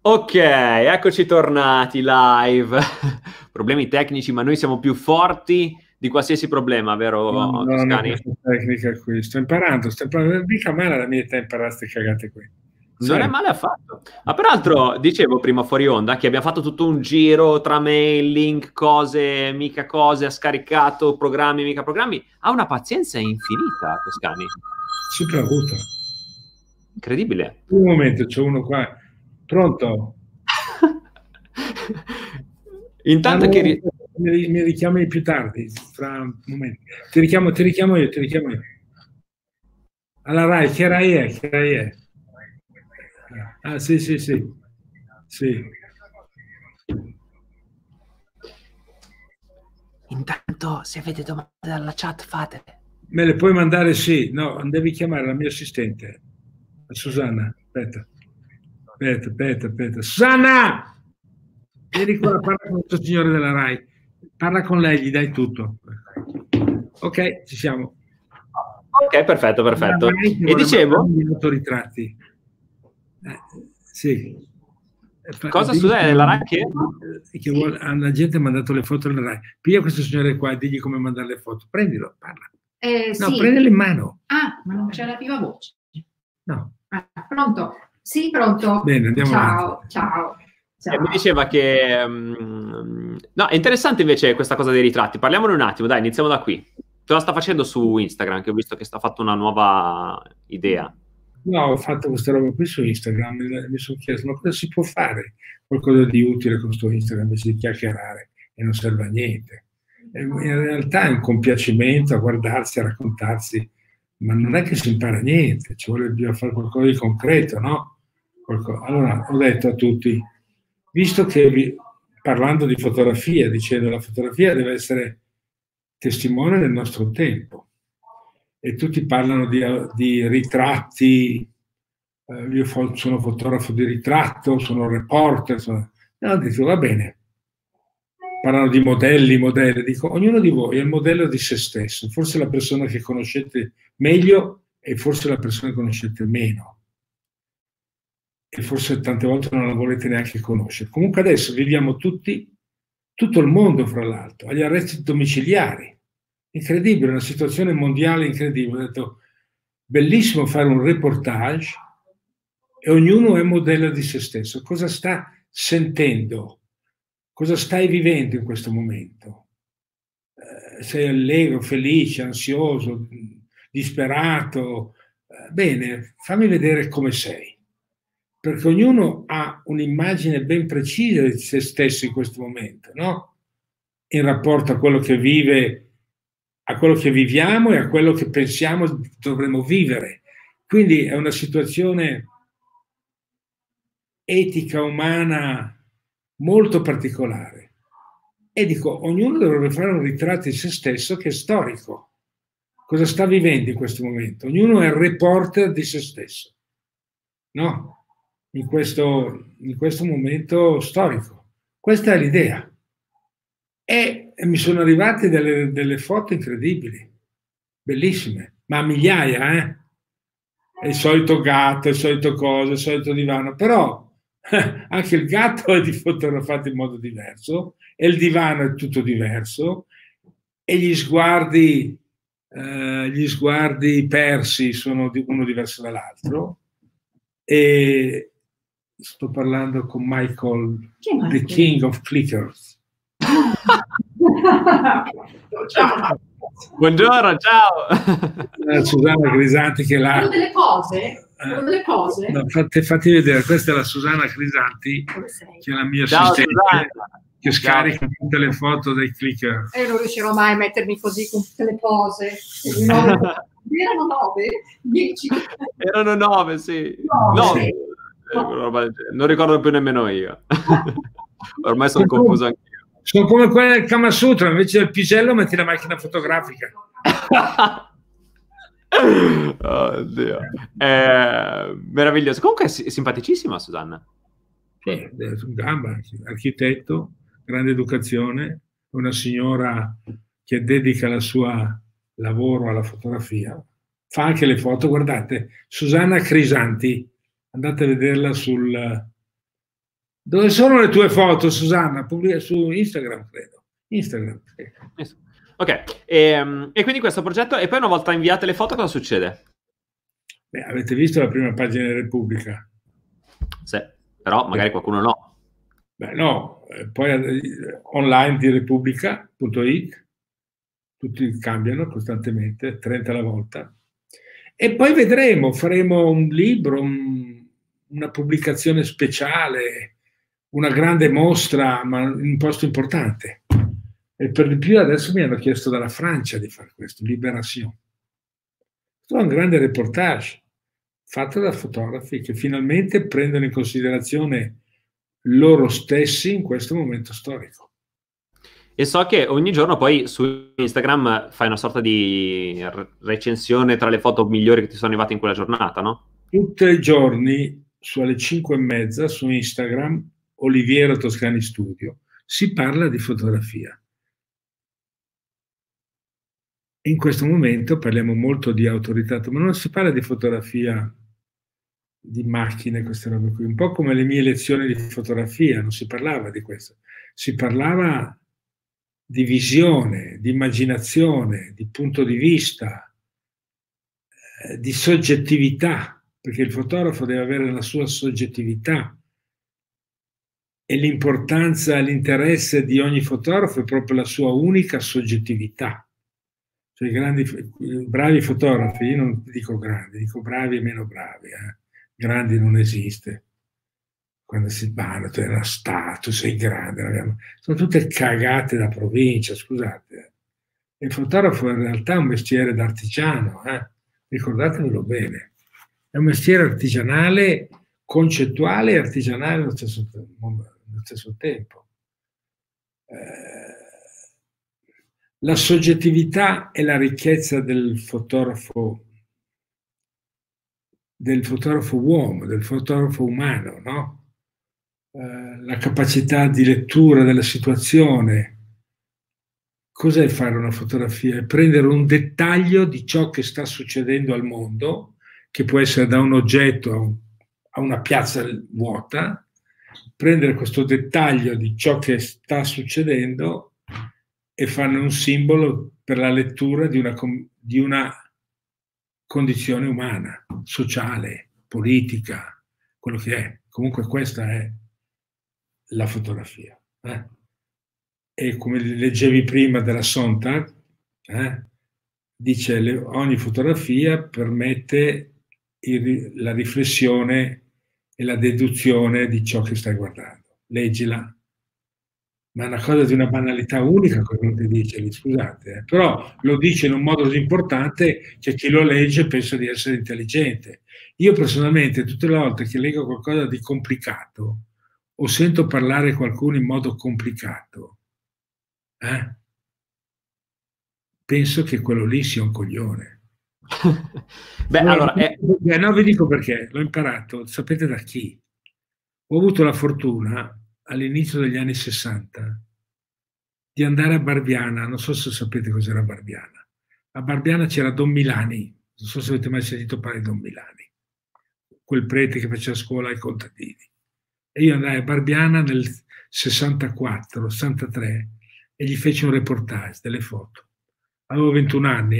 Ok, eccoci tornati live. Problemi tecnici, ma noi siamo più forti di qualsiasi problema, No, vero no, no, Toscani? questa tecnica qui. Sto imparando, mica male alla mia età imparare queste cagate qui. Non è Serio. male affatto. Ma peraltro, dicevo prima fuori onda che abbiamo fatto tutto un giro tra mail, link, cose, ha scaricato programmi, mica programmi. Ha una pazienza infinita, Toscani. Sempre avuto. Incredibile. Un momento, c'è uno qua. Pronto? Ah, Intanto no, che... mi richiami più tardi, fra un momento. Ti richiamo io, ti richiamo io. Alla Rai, che Rai è? Che Rai è? Ah, sì, sì, sì. Sì. Intanto, se avete domande dalla chat, fatele. Me le puoi mandare? Sì. No, devi chiamare la mia assistente, la Susanna. Aspetta. Aspetta. Susanna! Vieni qua, parla con questo signore della Rai. Parla con lei, gli dai tutto. Ok, ci siamo. Ok, perfetto, La perfetto. Rai che E vuole mandare dicevo, gli autoritratti. Sì. cosa Digli succede nella Rai che... che la gente ha mandato le foto alla Rai. Piglia questo signore qua e digli come mandare le foto. Prendilo, parla. No, Sì. prendilo in mano. Ah, ma non c'è la viva voce. No. Ah, pronto? Sì, pronto. Bene, andiamo avanti. Ciao. Mi diceva che... no, è interessante invece questa cosa dei ritratti. Parliamone un attimo, dai, iniziamo da qui. Te la sta facendo su Instagram, che ho visto che sta fatto una nuova idea. No, ho fatto questa roba qui su Instagram, mi sono chiesto, ma cosa si può fare qualcosa di utile con questo Instagram invece di chiacchierare e non serve a niente. In realtà è un compiacimento a guardarsi, a raccontarsi, ma non è che si impara niente, ci vuole bisogna fare qualcosa di concreto, no? Allora ho detto a tutti, visto che parlando di fotografia, dicendo la fotografia deve essere testimone del nostro tempo, e tutti parlano di ritratti, io sono fotografo di ritratto, sono reporter, no, dico va bene, parlano di modelli, dico ognuno di voi è il modello di se stesso, forse la persona che conoscete meglio e forse la persona che conoscete meno e forse tante volte non la volete neanche conoscere. Comunque adesso viviamo tutti, tutto il mondo fra l'altro, agli arresti domiciliari. Incredibile, una situazione mondiale incredibile. Ho detto, bellissimo fare un reportage e ognuno è modello di se stesso. Cosa sta sentendo? Cosa stai vivendo in questo momento? Sei allegro, felice, ansioso, disperato? Bene, fammi vedere come sei. Perché ognuno ha un'immagine ben precisa di se stesso in questo momento, no? In rapporto a quello che vive, a quello che viviamo e a quello che pensiamo dovremmo vivere. Quindi è una situazione etica, umana, molto particolare. E dico, ognuno dovrebbe fare un ritratto di se stesso che è storico. Cosa sta vivendo in questo momento? Ognuno è il reporter di se stesso, no? In questo momento storico. Questa è l'idea. E mi sono arrivate delle foto incredibili, bellissime, ma a migliaia, eh? È il solito gatto, il solito cosa, il solito divano, però anche il gatto è fotografato in modo diverso e il divano è tutto diverso e gli sguardi persi sono uno diverso dall'altro. E sto parlando con Michael, the King of Clickers. Ciao. Buongiorno, ciao! Susanna Crisanti che l'ha... Sono delle cose? Sono delle cose? No, fatti vedere, questa è la Susanna Crisanti, che è la mia Ciao, assistente, Susanna. che scarica tutte le foto dei clicker. E non riuscirò mai a mettermi così con tutte le pose. Erano 9? 10? Erano 9, sì. Nove. Non ricordo più nemmeno io. Ormai sono confuso anch'io. Sono come quelle del Kama Sutra, invece del pisello metti la macchina fotografica. Oddio. Meraviglioso. Comunque è simpaticissima Susanna. Sì, è un gamba, architetto, grande educazione, una signora che dedica il suo lavoro alla fotografia. Fa anche le foto, guardate, Susanna Crisanti, andate a vederla Dove sono le tue foto, Susanna? Pubblica su Instagram, credo. Instagram. Ok, e quindi questo progetto, e poi una volta inviate le foto cosa succede? Beh, avete visto la prima pagina di Repubblica? Sì, però magari qualcuno no. Beh, no, poi online di Repubblica.it, tutti cambiano costantemente, 30 alla volta. E poi vedremo, faremo un libro, una pubblicazione speciale, una grande mostra, ma in un posto importante. E per di più adesso mi hanno chiesto dalla Francia di fare questo, Libération. Questo è un grande reportage fatto da fotografi che finalmente prendono in considerazione loro stessi in questo momento storico. E so che ogni giorno poi su Instagram fai una sorta di recensione tra le foto migliori che ti sono arrivate in quella giornata, no? Tutti i giorni, alle 5:30, su Instagram, Oliviero Toscani Studio, si parla di fotografia. In questo momento parliamo molto di autorità, ma non si parla di fotografia di macchine, queste robe qui, un po' come le mie lezioni di fotografia, non si parlava di questo, si parlava di visione, di immaginazione, di punto di vista, di soggettività, perché il fotografo deve avere la sua soggettività e l'importanza e l'interesse di ogni fotografo è proprio la sua unica soggettività. Cioè, i bravi fotografi, io non dico grandi, dico bravi e meno bravi, grandi non esiste. Quando si parla, tu sei tu sei grande, sono tutte cagate da provincia, scusate. Il fotografo in realtà è un mestiere d'artigiano, ricordatevelo bene. È un mestiere artigianale, concettuale e artigianale allo stesso tempo. La soggettività è la ricchezza del fotografo uomo, del fotografo umano, no? La capacità di lettura della situazione. Cos'è fare una fotografia? È prendere un dettaglio di ciò che sta succedendo al mondo, che può essere da un oggetto a una piazza vuota, prendere questo dettaglio di ciò che sta succedendo e farne un simbolo per la lettura di una condizione umana, sociale, politica, quello che è. Comunque questa è la fotografia. E come leggevi prima della Sontag, dice ogni fotografia permette la riflessione e la deduzione di ciò che stai guardando. Leggila. Ma è una cosa di una banalità unica quello che dice lì, scusate, però lo dice in un modo così importante che chi lo legge pensa di essere intelligente. Io personalmente, tutte le volte che leggo qualcosa di complicato o sento parlare qualcuno in modo complicato, penso che quello lì sia un coglione. Beh, allora, no, vi dico perché, l'ho imparato, sapete da chi? Ho avuto la fortuna all'inizio degli anni 60 di andare a Barbiana, non so se sapete cos'era Barbiana. A Barbiana c'era Don Milani, non so se avete mai sentito parlare di Don Milani, quel prete che faceva scuola ai contadini. E io andai a Barbiana nel 64, 63 e gli feci un reportage delle foto. Avevo 21 anni,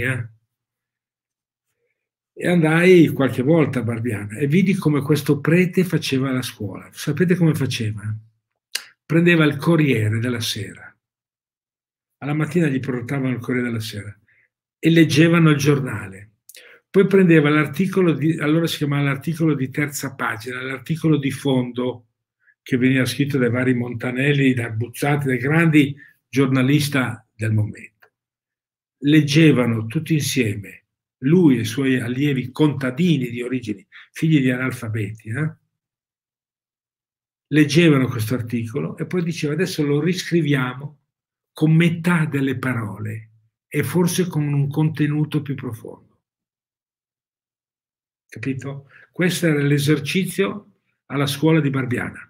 E andai qualche volta a Barbiana e vidi come questo prete faceva la scuola. Sapete come faceva? Prendeva il Corriere della Sera. Alla mattina gli portavano il Corriere della Sera e leggevano il giornale. Poi prendeva l'articolo, allora si chiamava l'articolo di terza pagina, l'articolo di fondo che veniva scritto dai vari Montanelli, da Buzzati, dai grandi giornalisti del momento. Leggevano tutti insieme, lui e i suoi allievi contadini di origini, figli di analfabeti, leggevano questo articolo e poi diceva adesso lo riscriviamo con metà delle parole e forse con un contenuto più profondo. Capito? Questo era l'esercizio alla scuola di Barbiana.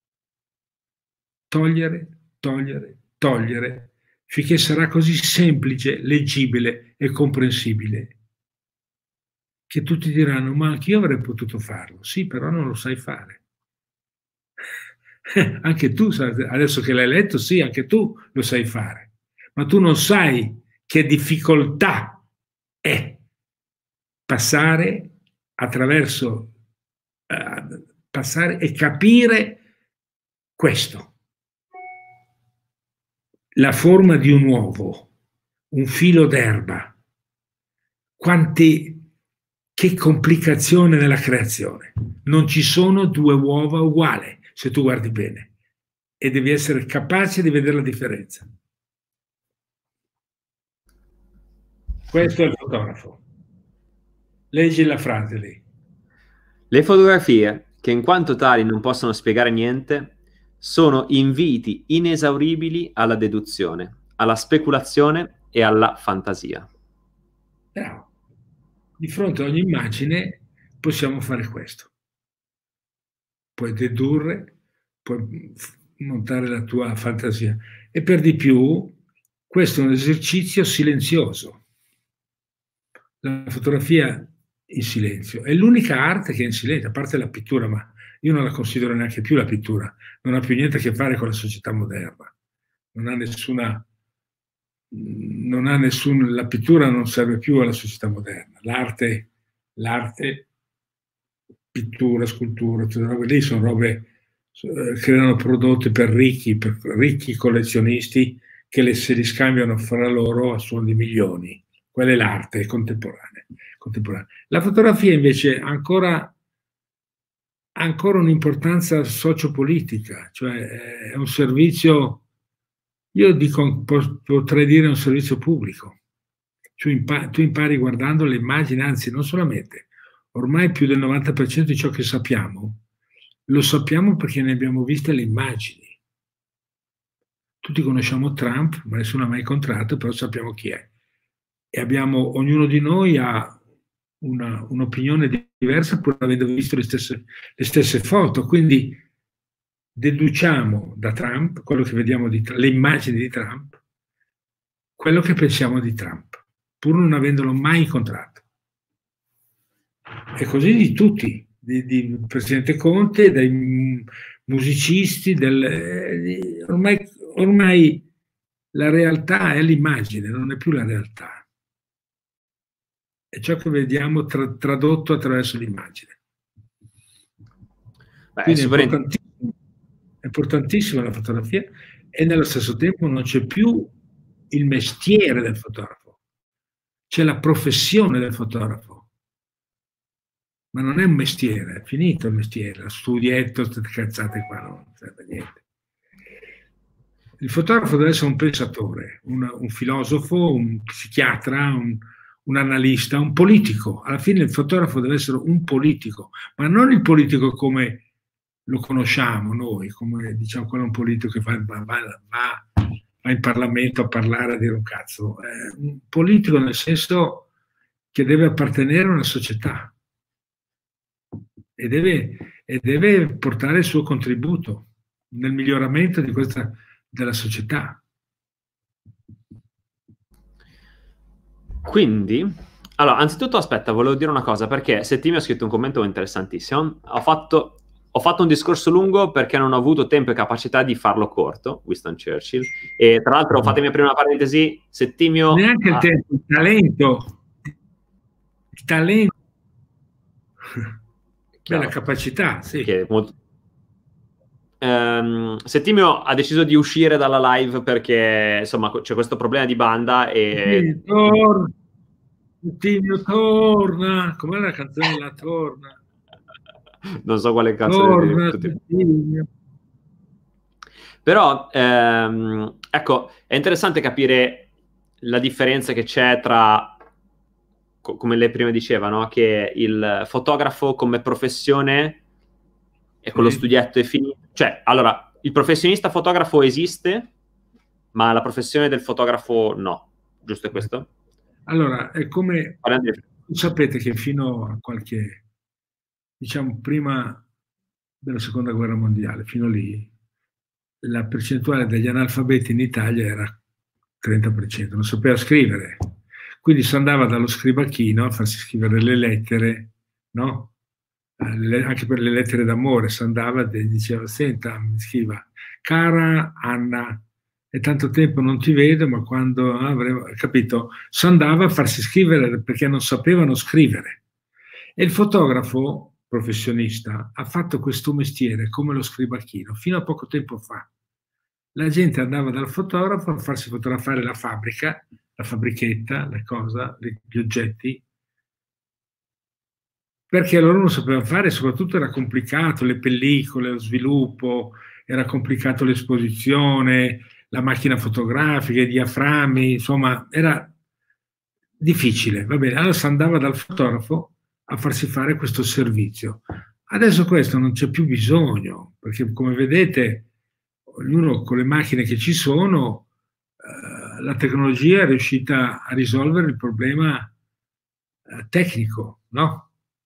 Togliere, togliere, togliere, finché sarà così semplice, leggibile e comprensibile che tutti diranno ma anch'io avrei potuto farlo. Sì, però non lo sai fare. Anche tu, adesso che l'hai letto, sì, anche tu lo sai fare, ma tu non sai che difficoltà è passare attraverso, passare e capire questo. La forma di un uovo, un filo d'erba, che complicazione nella creazione. Non ci sono due uova uguali, se tu guardi bene, e devi essere capace di vedere la differenza. Questo è il fotografo. Leggi la frase lì. Le fotografie, che in quanto tali non possono spiegare niente, sono inviti inesauribili alla deduzione, alla speculazione e alla fantasia. Bravo. Di fronte a ogni immagine possiamo fare questo. Puoi dedurre, puoi montare la tua fantasia. E per di più, questo è un esercizio silenzioso. La fotografia in silenzio è l'unica arte che è in silenzio, a parte la pittura, ma io non la considero neanche più la pittura, non ha più niente a che fare con la società moderna, la pittura non serve più alla società moderna, l'arte, pittura, scultura, tutte robe lì sono robe, creano prodotti per ricchi collezionisti che se li scambiano fra loro a suon di milioni. Quella è l'arte contemporanea. La fotografia invece ha ancora un'importanza sociopolitica, cioè è un servizio, io dico, potrei dire un servizio pubblico. Tu impari guardando le immagini, anzi non solamente, ormai più del 90% di ciò che sappiamo, lo sappiamo perché ne abbiamo viste le immagini. Tutti conosciamo Trump, ma nessuno ha mai incontrato, però sappiamo chi è. E ognuno di noi ha un'opinione diversa pur avendo visto le stesse foto, quindi deduciamo da Trump, quello che vediamo le immagini di Trump, quello che pensiamo di Trump, pur non avendolo mai incontrato. E così di tutti, di Presidente Conte, dai musicisti, ormai la realtà è l'immagine, non è più la realtà. È ciò che vediamo tradotto attraverso l'immagine. Quindi è importantissima la fotografia e nello stesso tempo non c'è più il mestiere del fotografo, c'è la professione del fotografo, ma non è un mestiere, è finito il mestiere, lo studietto, queste cazzate qua, non serve a niente. Il fotografo deve essere un pensatore, un filosofo, un psichiatra, un analista, un politico. Alla fine il fotografo deve essere un politico, ma non il politico come lo conosciamo noi, come diciamo quello un politico che va in Parlamento a parlare, a dire un cazzo. Un politico nel senso che deve appartenere a una società e deve portare il suo contributo nel miglioramento della società. Quindi, allora, anzitutto aspetta, volevo dire una cosa, perché Settimio ha scritto un commento interessantissimo. Ho fatto un discorso lungo perché non ho avuto tempo e capacità di farlo corto, Winston Churchill, e tra l'altro fatemi aprire una parentesi, Settimio... Neanche il tempo, il talento. Beh, la capacità, sì. Che molto... Settimio ha deciso di uscire dalla live perché insomma c'è questo problema di banda e Settimio torna, com'è la canzone? La torna, non so quale canzone però ecco, è interessante capire la differenza che c'è tra, come lei prima diceva, no? Che il fotografo come professione e con lo studietto è finito. Cioè, allora, il professionista fotografo esiste, ma la professione del fotografo no. Giusto è questo? Allora, è come... Sapete che fino a qualche... diciamo, prima della Seconda Guerra Mondiale, fino lì, la percentuale degli analfabeti in Italia era 30%, non sapeva scrivere. Quindi si andava dallo scribacchino a farsi scrivere le lettere, no? anche per le lettere d'amore, si andava e diceva: senta, mi scriva, cara Anna, è tanto tempo non ti vedo, ma quando avremo, capito? Si andava a farsi scrivere perché non sapevano scrivere. E il fotografo professionista ha fatto questo mestiere come lo scribacchino fino a poco tempo fa. La gente andava dal fotografo a farsi fotografare la fabbrica, la fabbrichetta, la cosa, gli oggetti, perché loro non sapevano fare, soprattutto era complicato, le pellicole, lo sviluppo, era complicato l'esposizione, la macchina fotografica, i diaframmi, insomma, era difficile. Va bene, allora si andava dal fotografo a farsi fare questo servizio. Adesso questo non c'è più bisogno, perché come vedete, ognuno con le macchine che ci sono, la tecnologia è riuscita a risolvere il problema tecnico, no?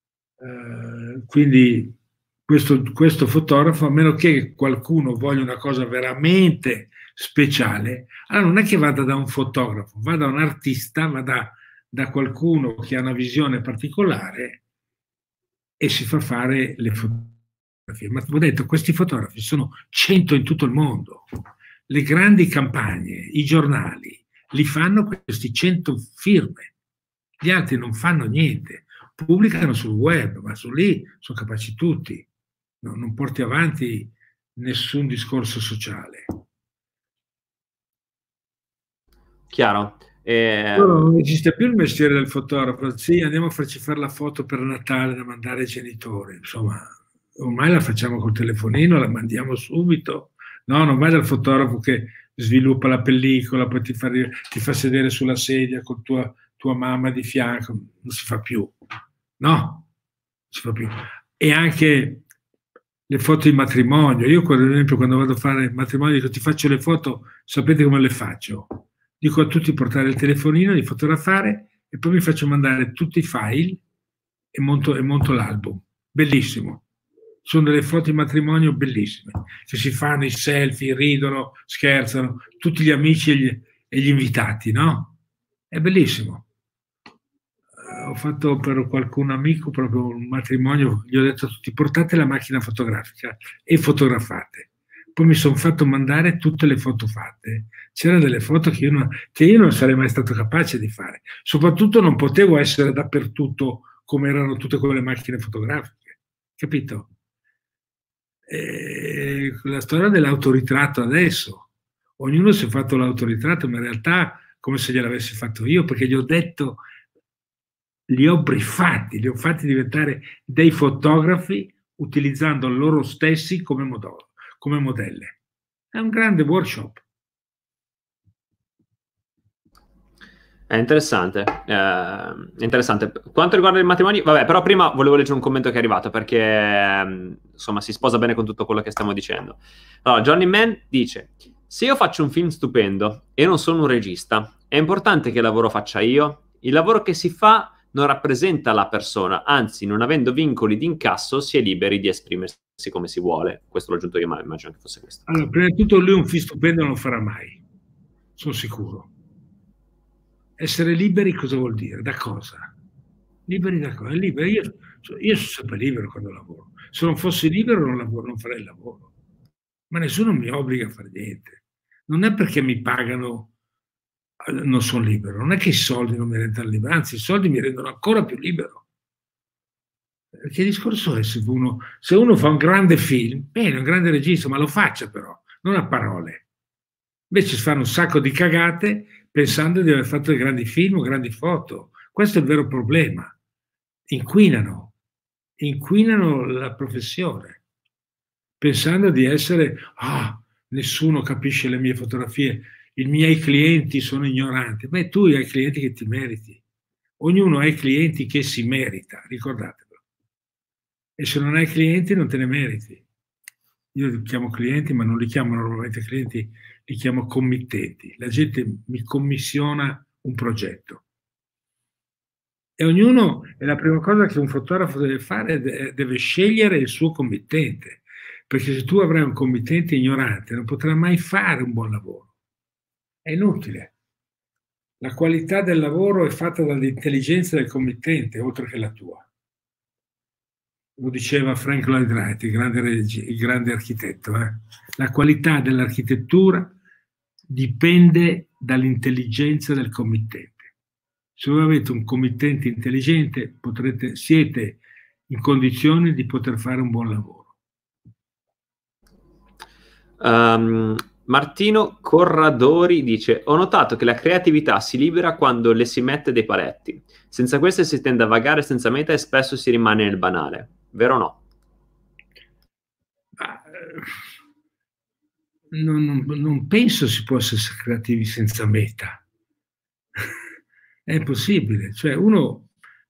Quindi questo fotografo, a meno che qualcuno voglia una cosa veramente speciale, allora non è che vada da un fotografo, va da un artista, va da qualcuno che ha una visione particolare e si fa fare le fotografie. Ma ho detto, questi fotografi sono 100 in tutto il mondo. Le grandi campagne, i giornali, li fanno questi 100 firme. Gli altri non fanno niente, pubblicano sul web, ma su lì sono capaci tutti. No, non porti avanti nessun discorso sociale. Chiaro. Non esiste più il mestiere del fotografo. Sì, andiamo a farci fare la foto per Natale da mandare ai genitori. Insomma, ormai la facciamo col telefonino, la mandiamo subito. No, non vai dal fotografo che sviluppa la pellicola, poi ti fa sedere sulla sedia con tua mamma di fianco. Non si fa più. No, non si fa più. E anche le foto di matrimonio. Io, per esempio, quando vado a fare il matrimonio, dico: ti faccio le foto, sapete come le faccio? Dico a tutti di portare il telefonino, di fotografare e poi mi faccio mandare tutti i file e monto l'album. Bellissimo. Sono delle foto di matrimonio bellissime, che si fanno i selfie, ridono, scherzano, tutti gli amici e gli invitati, no? È bellissimo. Ho fatto per qualcun amico proprio un matrimonio, gli ho detto a tutti: portate la macchina fotografica e fotografate. Poi mi sono fatto mandare tutte le foto fatte. C'erano delle foto che io non sarei mai stato capace di fare. Soprattutto non potevo essere dappertutto come erano tutte quelle macchine fotografiche. Capito? La storia dell'autoritratto adesso. Ognuno si è fatto l'autoritratto, ma in realtà come se gliel'avessi fatto io, perché gli ho detto, li ho briefati, li ho fatti diventare dei fotografi utilizzando loro stessi come modelle. È un grande workshop. È interessante. Interessante. Quanto riguarda i matrimoni, vabbè, però prima volevo leggere un commento che è arrivato perché insomma si sposa bene con tutto quello che stiamo dicendo. Allora, Johnny Mann dice: se io faccio un film stupendo e non sono un regista, è importante che lavoro faccia io? Il lavoro che si fa non rappresenta la persona, anzi, non avendo vincoli di incasso, si è liberi di esprimersi come si vuole. Questo l'ho aggiunto io, ma immagino che fosse questo. Allora, prima di tutto lui un film stupendo non lo farà mai, sono sicuro. Essere liberi cosa vuol dire? Da cosa? Liberi da cosa? Liberi. Io sono sempre libero quando lavoro. Se non fossi libero non lavoro, non farei il lavoro. Ma nessuno mi obbliga a fare niente. Non è perché mi pagano non sono libero, non è che i soldi non mi rendono libero, anzi i soldi mi rendono ancora più libero. Che discorso è se uno fa un grande film, bene, un grande regista, ma lo faccia però, non a parole. Invece si fanno un sacco di cagate pensando di aver fatto dei grandi film o grandi foto. Questo è il vero problema. Inquinano la professione, pensando di essere, nessuno capisce le mie fotografie, i miei clienti sono ignoranti. Beh, tu hai clienti che ti meriti. Ognuno ha i clienti che si merita, ricordatelo. E se non hai clienti non te ne meriti. Io li chiamo clienti, ma non li chiamo normalmente clienti, li chiamo committenti. La gente mi commissiona un progetto. E ognuno, è la prima cosa che un fotografo deve fare, deve scegliere il suo committente. Perché se tu avrai un committente ignorante, non potrai mai fare un buon lavoro. È inutile. La qualità del lavoro è fatta dall'intelligenza del committente, oltre che la tua. lo diceva Frank Lloyd Wright, il grande architetto, la qualità dell'architettura dipende dall'intelligenza del committente. Se voi avete un committente intelligente, siete in condizioni di poter fare un buon lavoro. Martino Corradori dice: ho notato che la creatività si libera quando le si mette dei paletti. Senza queste si tende a vagare senza meta e spesso si rimane nel banale. Vero o no? Non penso si possa essere creativi senza meta. È impossibile. Cioè uno,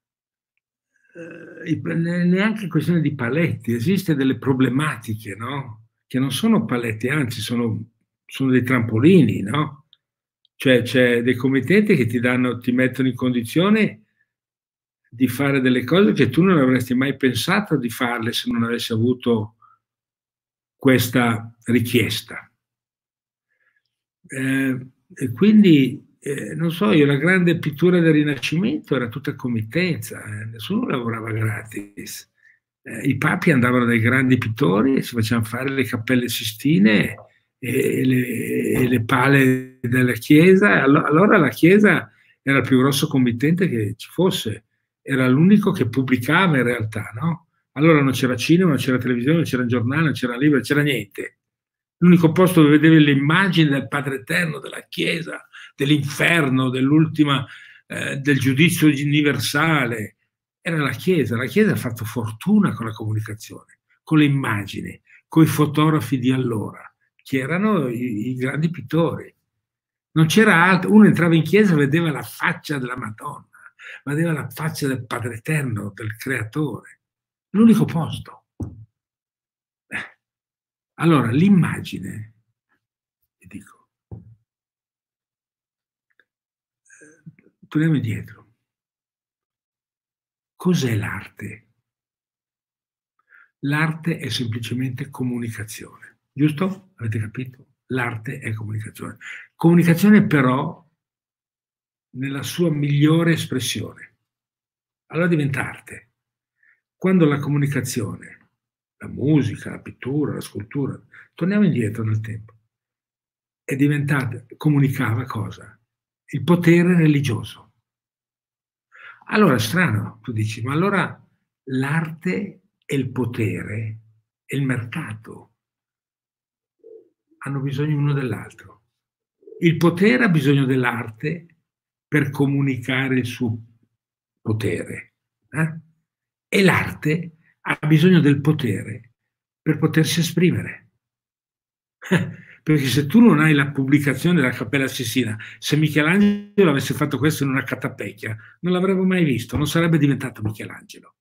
neanche questione di paletti, esiste delle problematiche, no? Che non sono paletti, anzi sono dei trampolini, no? Cioè c'è dei committenti che ti mettono in condizione di fare delle cose che tu non avresti mai pensato di farle se non avessi avuto questa richiesta. E quindi, non so, io la grande pittura del Rinascimento era tutta committenza, nessuno lavorava gratis. I papi andavano dai grandi pittori e si facevano fare le Cappelle Sistine e le pale della Chiesa. Allora la Chiesa era il più grosso committente che ci fosse, era l'unico che pubblicava in realtà, no? Allora non c'era cinema, non c'era televisione, non c'era giornale, non c'era libro, non c'era niente. L'unico posto dove vedevi le immagini del Padre Eterno, della Chiesa, dell'inferno, dell'ultima, del giudizio universale, era la Chiesa. La Chiesa ha fatto fortuna con la comunicazione, con le immagini, con i fotografi di allora, che erano i grandi pittori. Non c'era altro. Uno entrava in chiesa e vedeva la faccia della Madonna, vedeva la faccia del Padre Eterno, del Creatore. L'unico posto. Allora, l'immagine, vi dico, torniamo indietro. Cos'è l'arte? L'arte è semplicemente comunicazione, giusto? Avete capito? L'arte è comunicazione. Comunicazione però nella sua migliore espressione. Allora diventa arte. Quando la comunicazione, la musica, la pittura, la scultura, torniamo indietro nel tempo, è diventata, comunicava cosa? Il potere religioso. Allora è strano, tu dici, ma allora l'arte e il potere e il mercato hanno bisogno uno dell'altro. Il potere ha bisogno dell'arte per comunicare il suo potere, e l'arte ha bisogno del potere per potersi esprimere. Perché se tu non hai la pubblicazione della Cappella Sistina, se Michelangelo avesse fatto questo in una catapecchia, non l'avremmo mai visto, non sarebbe diventato Michelangelo.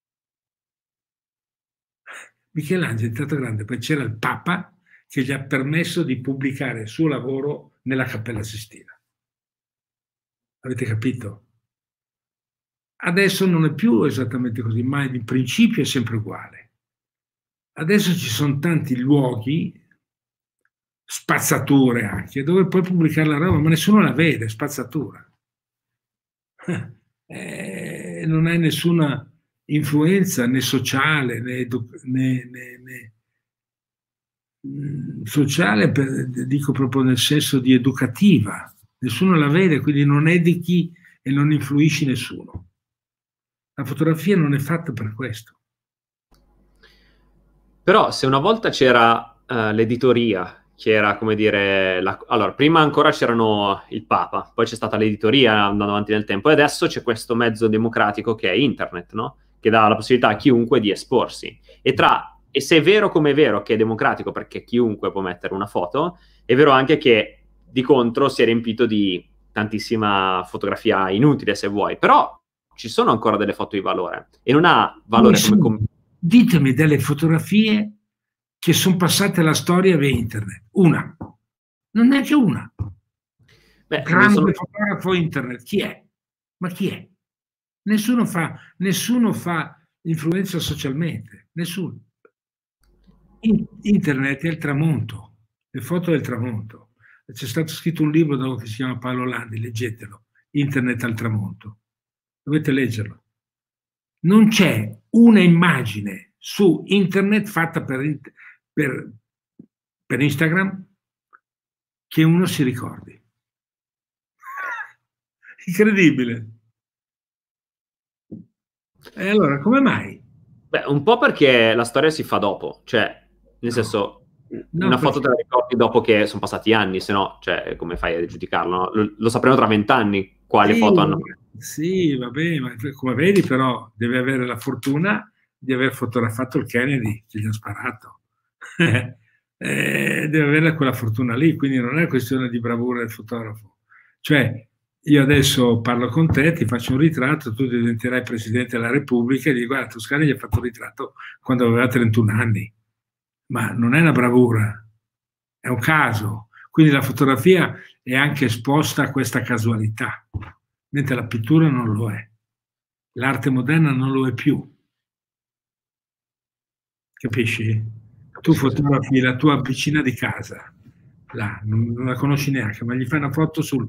Michelangelo è diventato grande, poi c'era il Papa che gli ha permesso di pubblicare il suo lavoro nella Cappella Sistina. Avete capito? Adesso non è più esattamente così, ma il principio è sempre uguale. Adesso ci sono tanti luoghi, spazzature anche, dove puoi pubblicare la roba, ma nessuno la vede, spazzatura. Non hai nessuna influenza né sociale, né sociale, dico proprio nel senso di educativa. Nessuno la vede, quindi non educhi e non influisci nessuno. La fotografia non è fatta per questo. Però se una volta c'era l'editoria, che era come dire... Allora, prima ancora c'erano il Papa, poi c'è stata l'editoria andando avanti nel tempo, e adesso c'è questo mezzo democratico che è internet, no? Che dà la possibilità a chiunque di esporsi. E se è vero come è vero che è democratico perché chiunque può mettere una foto, è vero anche che di contro si è riempito di tantissima fotografia inutile, se vuoi. Però ci sono ancora delle foto di valore, e non ha valore come... Ditemi delle fotografie che sono passate alla storia via internet. Una. Non neanche una. Beh, grande fotografo internet. Chi è? Ma chi è? Nessuno fa influenza socialmente. Nessuno. Internet è il tramonto. Le foto del tramonto. C'è stato scritto un libro da uno che si chiama Paolo Landi, leggetelo. Internet al tramonto. Dovete leggerlo. Non c'è una immagine su internet fatta per Instagram che uno si ricordi. Incredibile. E allora, come mai? Beh, un po' perché la storia si fa dopo, cioè, nel senso, una foto te la ricordi dopo che sono passati anni, se no, cioè, come fai a giudicarlo? No? Lo sapremo tra 20 anni quali foto hanno. Sì, vabbè, ma come vedi però deve avere la fortuna di aver fotografato il Kennedy che gli ha sparato. Deve avere quella fortuna lì, quindi non è questione di bravura del fotografo. Cioè, io adesso parlo con te, ti faccio un ritratto, tu diventerai Presidente della Repubblica e dici, guarda, Toscani gli ha fatto un ritratto quando aveva 31 anni. Ma non è una bravura, è un caso. Quindi la fotografia è anche esposta a questa casualità, mentre la pittura non lo è. L'arte moderna non lo è più. Capisci? Tu fotografi la tua vicina di casa, là, non la conosci neanche, ma gli fai una foto sul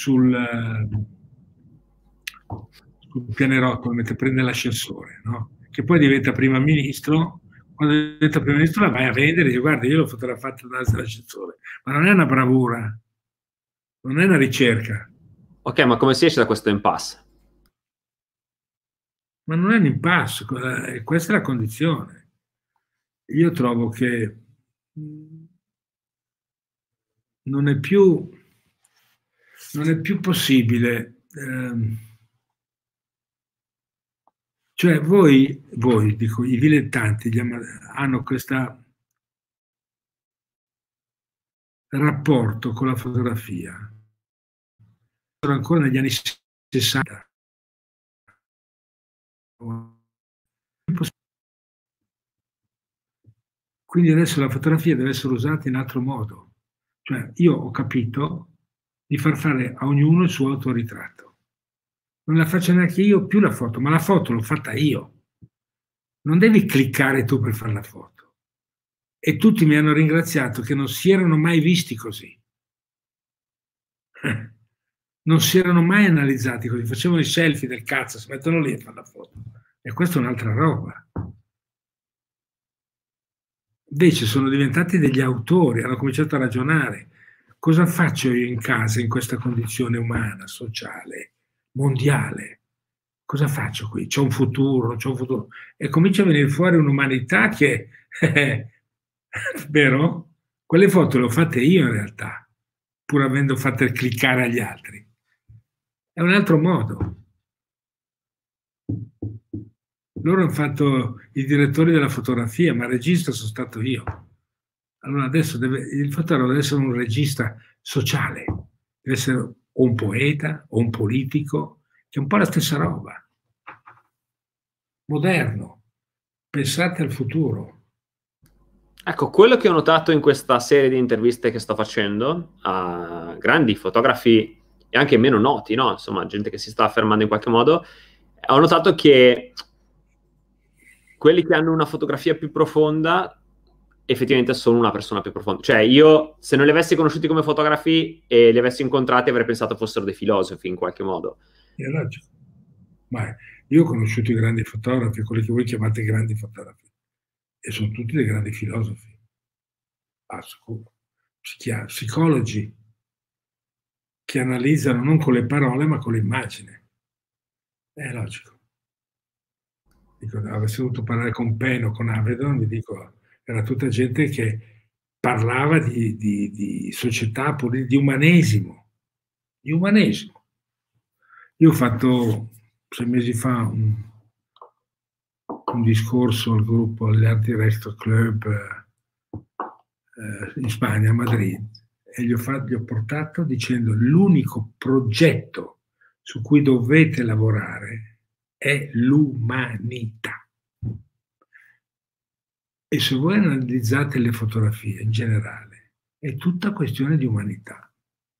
pianerottolo mentre prende l'ascensore, no? Che poi diventa primo ministro. Quando diventa primo ministro la vai a vendere e dici, guarda, io l'ho fotografato dall'ascensore. Ma non è una bravura, non è una ricerca. Ok, ma come si esce da questo impasse? Ma non è un impasse, questa è la condizione. Io trovo che non è più possibile. Cioè voi, dico, i dilettanti hanno questo rapporto con la fotografia. Ancora negli anni 60. Quindi adesso la fotografia deve essere usata in altro modo. Cioè io ho capito di far fare a ognuno il suo autoritratto. Non la faccio neanche io più la foto, ma la foto l'ho fatta io. Non devi cliccare tu per fare la foto. E tutti mi hanno ringraziato che non si erano mai visti così. Non si erano mai analizzati così. Facevano i selfie del cazzo, si mettono lì e fanno la foto. E questa è un'altra roba. Invece sono diventati degli autori, hanno cominciato a ragionare. Cosa faccio io in casa in questa condizione umana, sociale, mondiale? Cosa faccio qui? C'ho un futuro, c'ho un futuro. E comincia a venire fuori un'umanità che, vero? Quelle foto le ho fatte io in realtà, pur avendo fatto cliccare agli altri. È un altro modo. Loro hanno fatto i direttori della fotografia, ma il regista sono stato io. Allora adesso il fotografo deve essere un regista sociale, deve essere o un poeta o un politico, che è un po' la stessa roba. Moderno. Pensate al futuro. Ecco, quello che ho notato in questa serie di interviste che sto facendo a grandi fotografi e anche meno noti, no? Insomma, gente che si sta affermando in qualche modo, ho notato che quelli che hanno una fotografia più profonda effettivamente sono una persona più profonda. Cioè io, se non li avessi conosciuti come fotografi e li avessi incontrati, avrei pensato fossero dei filosofi in qualche modo. È logico. Ma io ho conosciuto i grandi fotografi, quelli che voi chiamate grandi fotografi, e sono tutti dei grandi filosofi. Psicologi che analizzano non con le parole ma con l'immagine. È logico. Dico, avessi dovuto parlare con Penn o con Avedon, vi dico, era tutta gente che parlava di società, di umanesimo. Di umanesimo. Io ho fatto 6 mesi fa un discorso al gruppo, all'Art Director Club in Spagna, a Madrid, e gli ho portato dicendo l'unico progetto su cui dovete lavorare è l'umanità. E se voi analizzate le fotografie in generale, è tutta questione di umanità.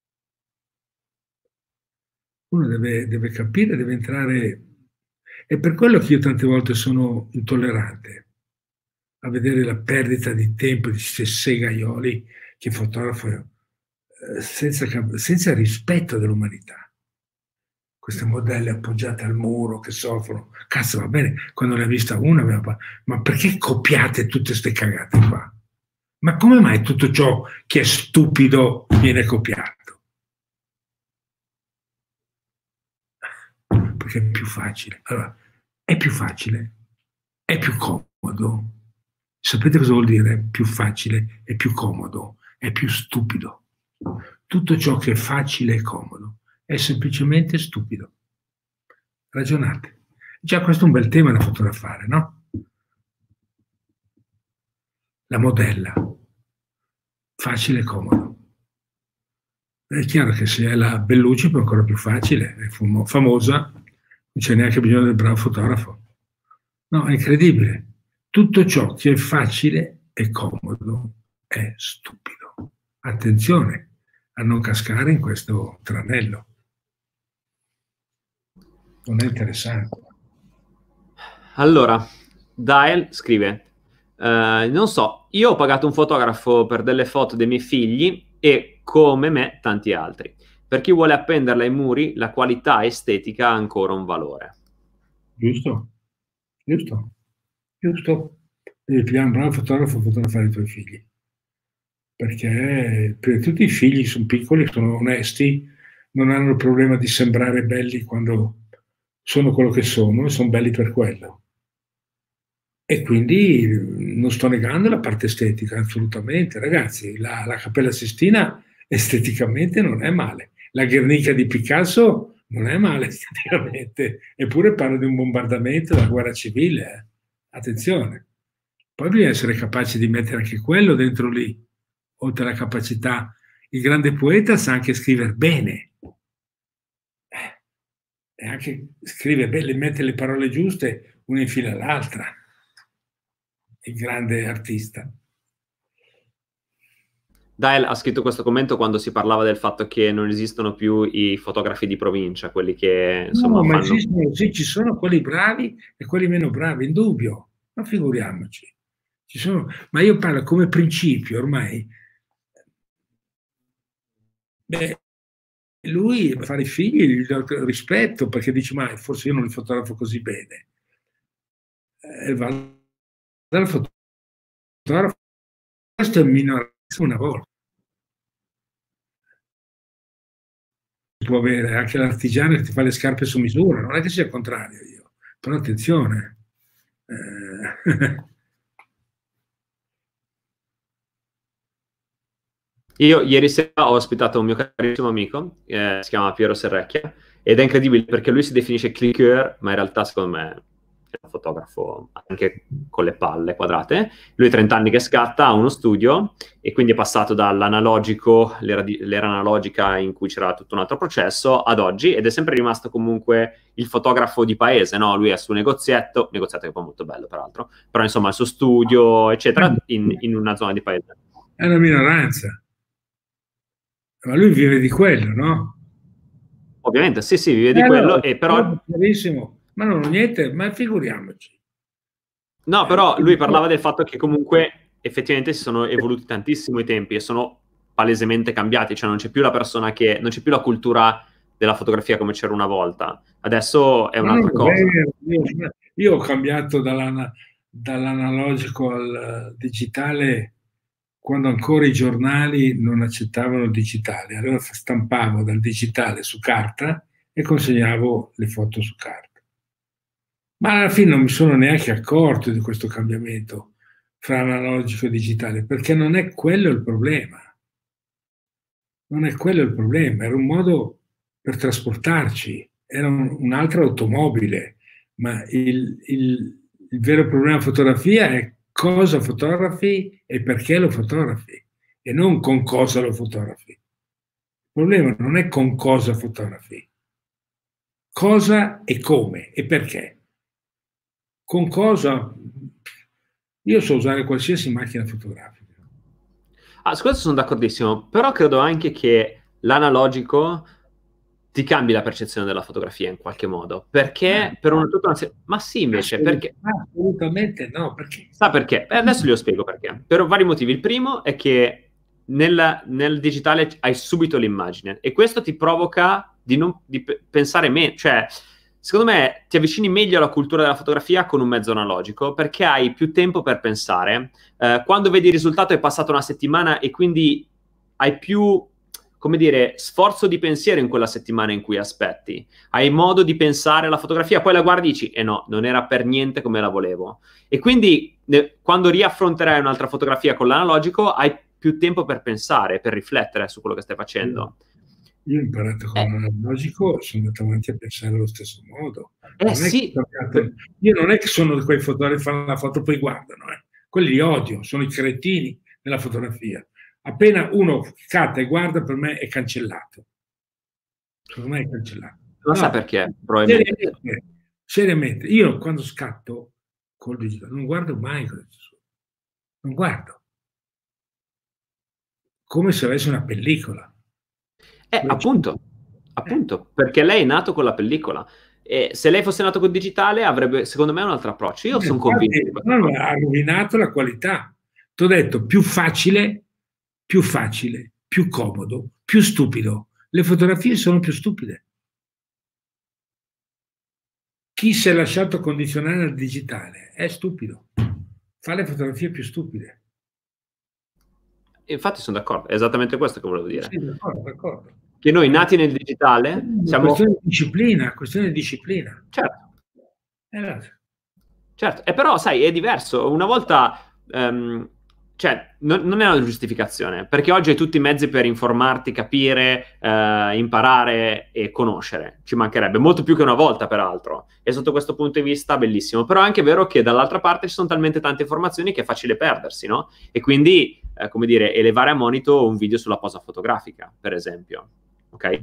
Uno deve capire, deve entrare. È per quello che io tante volte sono intollerante a vedere la perdita di tempo di questi segaioli che fotografano senza rispetto dell'umanità. queste modelle appoggiate al muro che soffrono. Cazzo, va bene, quando ne ha vista una, ma perché copiate tutte queste cagate qua? Ma come mai tutto ciò che è stupido viene copiato? Perché è più facile. Allora, è più facile, è più comodo. Sapete cosa vuol dire? Più facile, è più comodo, è più stupido. Tutto ciò che è facile e comodo è semplicemente stupido. Ragionate. Già questo è un bel tema da fotografare, no? La modella. Facile e comodo. È chiaro che se è la Bellucci è ancora più facile, è famosa, non c'è neanche bisogno del bravo fotografo. No, è incredibile. Tutto ciò che è facile e comodo è stupido. Attenzione a non cascare in questo tranello. Non è interessante. Allora, Dael scrive, non so, io ho pagato un fotografo per delle foto dei miei figli e, come me, tanti altri. Per chi vuole appenderla ai muri, la qualità estetica ha ancora un valore. Giusto, giusto, giusto. Devi pigliare un bravo fotografo a fotografare i tuoi figli. Perché tutti i figli sono piccoli, sono onesti, non hanno il problema di sembrare belli quando sono quello che sono e sono belli per quello. E quindi non sto negando la parte estetica, assolutamente. Ragazzi, la Cappella Sistina esteticamente non è male. La Guernica di Picasso non è male esteticamente. Eppure parlo di un bombardamento della guerra civile. Attenzione. Poi bisogna essere capaci di mettere anche quello dentro lì. Oltre alla capacità, il grande poeta sa anche scrivere bene. E anche scrive bene, mette le parole giuste una in fila all'altra. Il grande artista. Dael ha scritto questo commento quando si parlava del fatto che non esistono più i fotografi di provincia, quelli che insomma No, ma fanno... esistono, sì, ci sono quelli bravi e quelli meno bravi, in dubbio, ma figuriamoci. Ci sono, ma io parlo come principio ormai. Beh, lui a fare i figli gli do rispetto perché dice ma forse io non li fotografo così bene. Vado dal fotografo, questo è minoranza una volta. Può avere anche l'artigiano che ti fa le scarpe su misura, non è che sia il contrario io, però attenzione. Io ieri sera ho ospitato un mio carissimo amico, si chiama Piero Serrecchia, ed è incredibile perché lui si definisce cliqueur, ma in realtà secondo me è un fotografo anche con le palle quadrate. Lui ha 30 anni che scatta, ha uno studio e quindi è passato dall'analogico, l'era analogica in cui c'era tutto un altro processo, ad oggi, ed è sempre rimasto comunque il fotografo di paese, no? Lui ha il suo negozietto che poi è molto bello peraltro, però insomma il suo studio, eccetera, in una zona di paese. È una minoranza. Ma lui vive di quello, no? Ovviamente, sì, vive di quello, e però... Benissimo, ma non ho niente, ma figuriamoci. No, però lui parlava del fatto che comunque effettivamente si sono evoluti tantissimo i tempi e sono palesemente cambiati, cioè non c'è più la persona che... non c'è più la cultura della fotografia come c'era una volta. Adesso è un'altra cosa. Io ho cambiato dall'analogico al digitale quando ancora i giornali non accettavano il digitale. Allora stampavo dal digitale su carta e consegnavo le foto su carta. Ma alla fine non mi sono neanche accorto di questo cambiamento fra analogico e digitale, perché non è quello il problema. Non è quello il problema, era un modo per trasportarci, era un'altra automobile, ma il vero problema della fotografia è cosa fotografi e perché lo fotografi, e non con cosa lo fotografi. Il problema non è con cosa fotografi, cosa e come e perché. Con cosa? Io so usare qualsiasi macchina fotografica. Ah, su questo sono d'accordissimo, però credo anche che l'analogico ti cambi la percezione della fotografia in qualche modo, perché per ma sì, invece, perché... Assolutamente no, perché? Sa perché? Adesso glielo spiego perché. Per vari motivi. Il primo è che nel digitale hai subito l'immagine e questo ti provoca pensare meno, cioè secondo me ti avvicini meglio alla cultura della fotografia con un mezzo analogico perché hai più tempo per pensare. Quando vedi il risultato è passata una settimana e quindi hai più, come dire, sforzo di pensiero in quella settimana in cui aspetti. Hai modo di pensare alla fotografia, poi la guardi e dici, no, non era per niente come la volevo. E quindi quando riaffronterai un'altra fotografia con l'analogico hai più tempo per pensare, per riflettere su quello che stai facendo. Io ho imparato con l'analogico, sono andato avanti a pensare allo stesso modo. Sì. Io non è che sono di quei fotografi che fanno la foto e poi guardano, quelli li odio, sono i cretini nella fotografia. Appena uno scatta e guarda, per me è cancellato. Per me è cancellato. Non sa perché, probabilmente. Seriamente, io quando scatto col digitale non guardo mai cosa c'è sopra. Non guardo. Come se avessi una pellicola. Appunto, perché lei è nato con la pellicola. E se lei fosse nato con digitale avrebbe, secondo me, un altro approccio. Io sono convinto di questo. Ha rovinato la qualità. Ti ho detto più facile, più comodo, più stupido. Le fotografie sono più stupide. Chi si è lasciato condizionare al digitale è stupido. Fa le fotografie più stupide. Infatti sono d'accordo, è esattamente questo che volevo dire. Sì, d'accordo. Che noi nati nel digitale siamo... Questione di disciplina. Certo, e però sai, è diverso. Una volta... cioè, non è una giustificazione, perché oggi hai tutti i mezzi per informarti, capire, imparare e conoscere. Ci mancherebbe, molto più che una volta, peraltro. E sotto questo punto di vista, bellissimo. Però è anche vero che dall'altra parte ci sono talmente tante informazioni che è facile perdersi, no? E quindi, come dire, elevare a monito un video sulla posa fotografica, per esempio. Ok?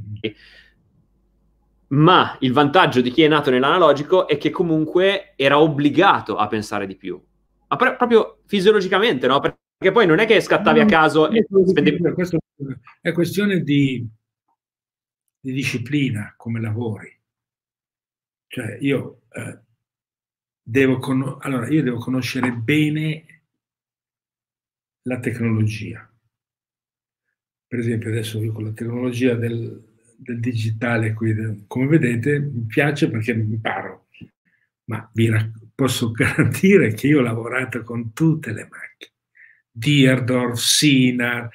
Ma il vantaggio di chi è nato nell'analogico è che comunque era obbligato a pensare di più. Ma proprio fisiologicamente, no? Perché poi non è che scattavi a caso e spendevi... Questo è questione di disciplina, come lavori. Cioè io devo conoscere bene la tecnologia. Per esempio adesso io con la tecnologia del digitale qui, come vedete, mi piace perché imparo, ma posso garantire che io ho lavorato con tutte le macchine. Dierdorf, Sinar,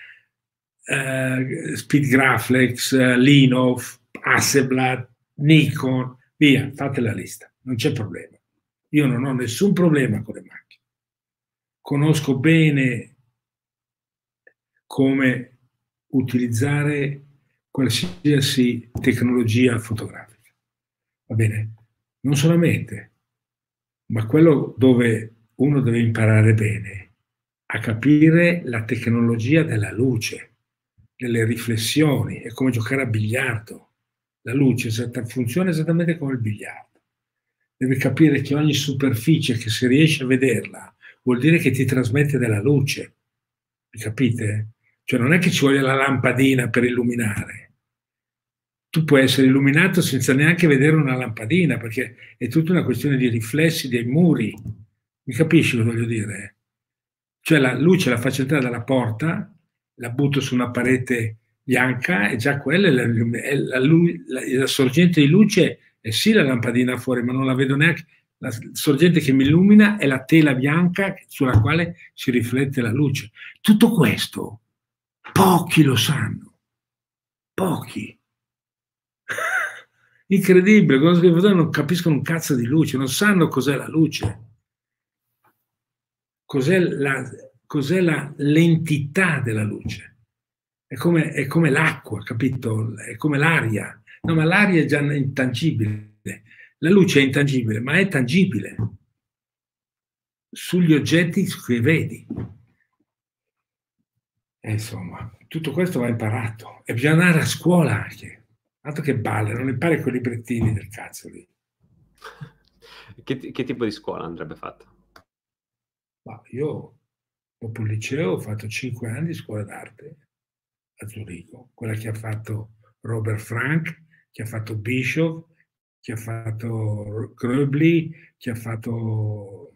Speed Graflex, Linov, Hasselblad, Nikon, via, fate la lista, non c'è problema. Io non ho nessun problema con le macchine. Conosco bene come utilizzare qualsiasi tecnologia fotografica. Va bene? Non solamente, ma quello dove uno deve imparare bene a capire la tecnologia della luce, delle riflessioni, è come giocare a biliardo. La luce funziona esattamente come il biliardo. Deve capire che ogni superficie che si riesce a vederla vuol dire che ti trasmette della luce. Mi capite? Cioè non è che ci vuole la lampadina per illuminare. Tu puoi essere illuminato senza neanche vedere una lampadina, perché è tutta una questione di riflessi dei muri. Mi capisci cosa voglio dire? Cioè la luce la faccio entrare dalla porta, la butto su una parete bianca e già quella è la sorgente di luce, è sì la lampadina fuori, ma non la vedo neanche. La sorgente che mi illumina è la tela bianca sulla quale si riflette la luce. Tutto questo pochi lo sanno. Pochi. Incredibile, non capiscono un cazzo di luce, non sanno cos'è la luce. Cos'è l'entità della luce? È come l'acqua, capito? È come l'aria. No, ma l'aria è già intangibile. La luce è intangibile, ma è tangibile sugli oggetti che vedi. E insomma, tutto questo va imparato. E bisogna andare a scuola anche. Altro che balle, non impari con i librettini del cazzo lì. Che tipo di scuola andrebbe fatta? Ma io, dopo il liceo, ho fatto 5 anni di scuola d'arte a Zurigo, quella che ha fatto Robert Frank, che ha fatto Bischoff, che ha fatto Gröbli, che ha fatto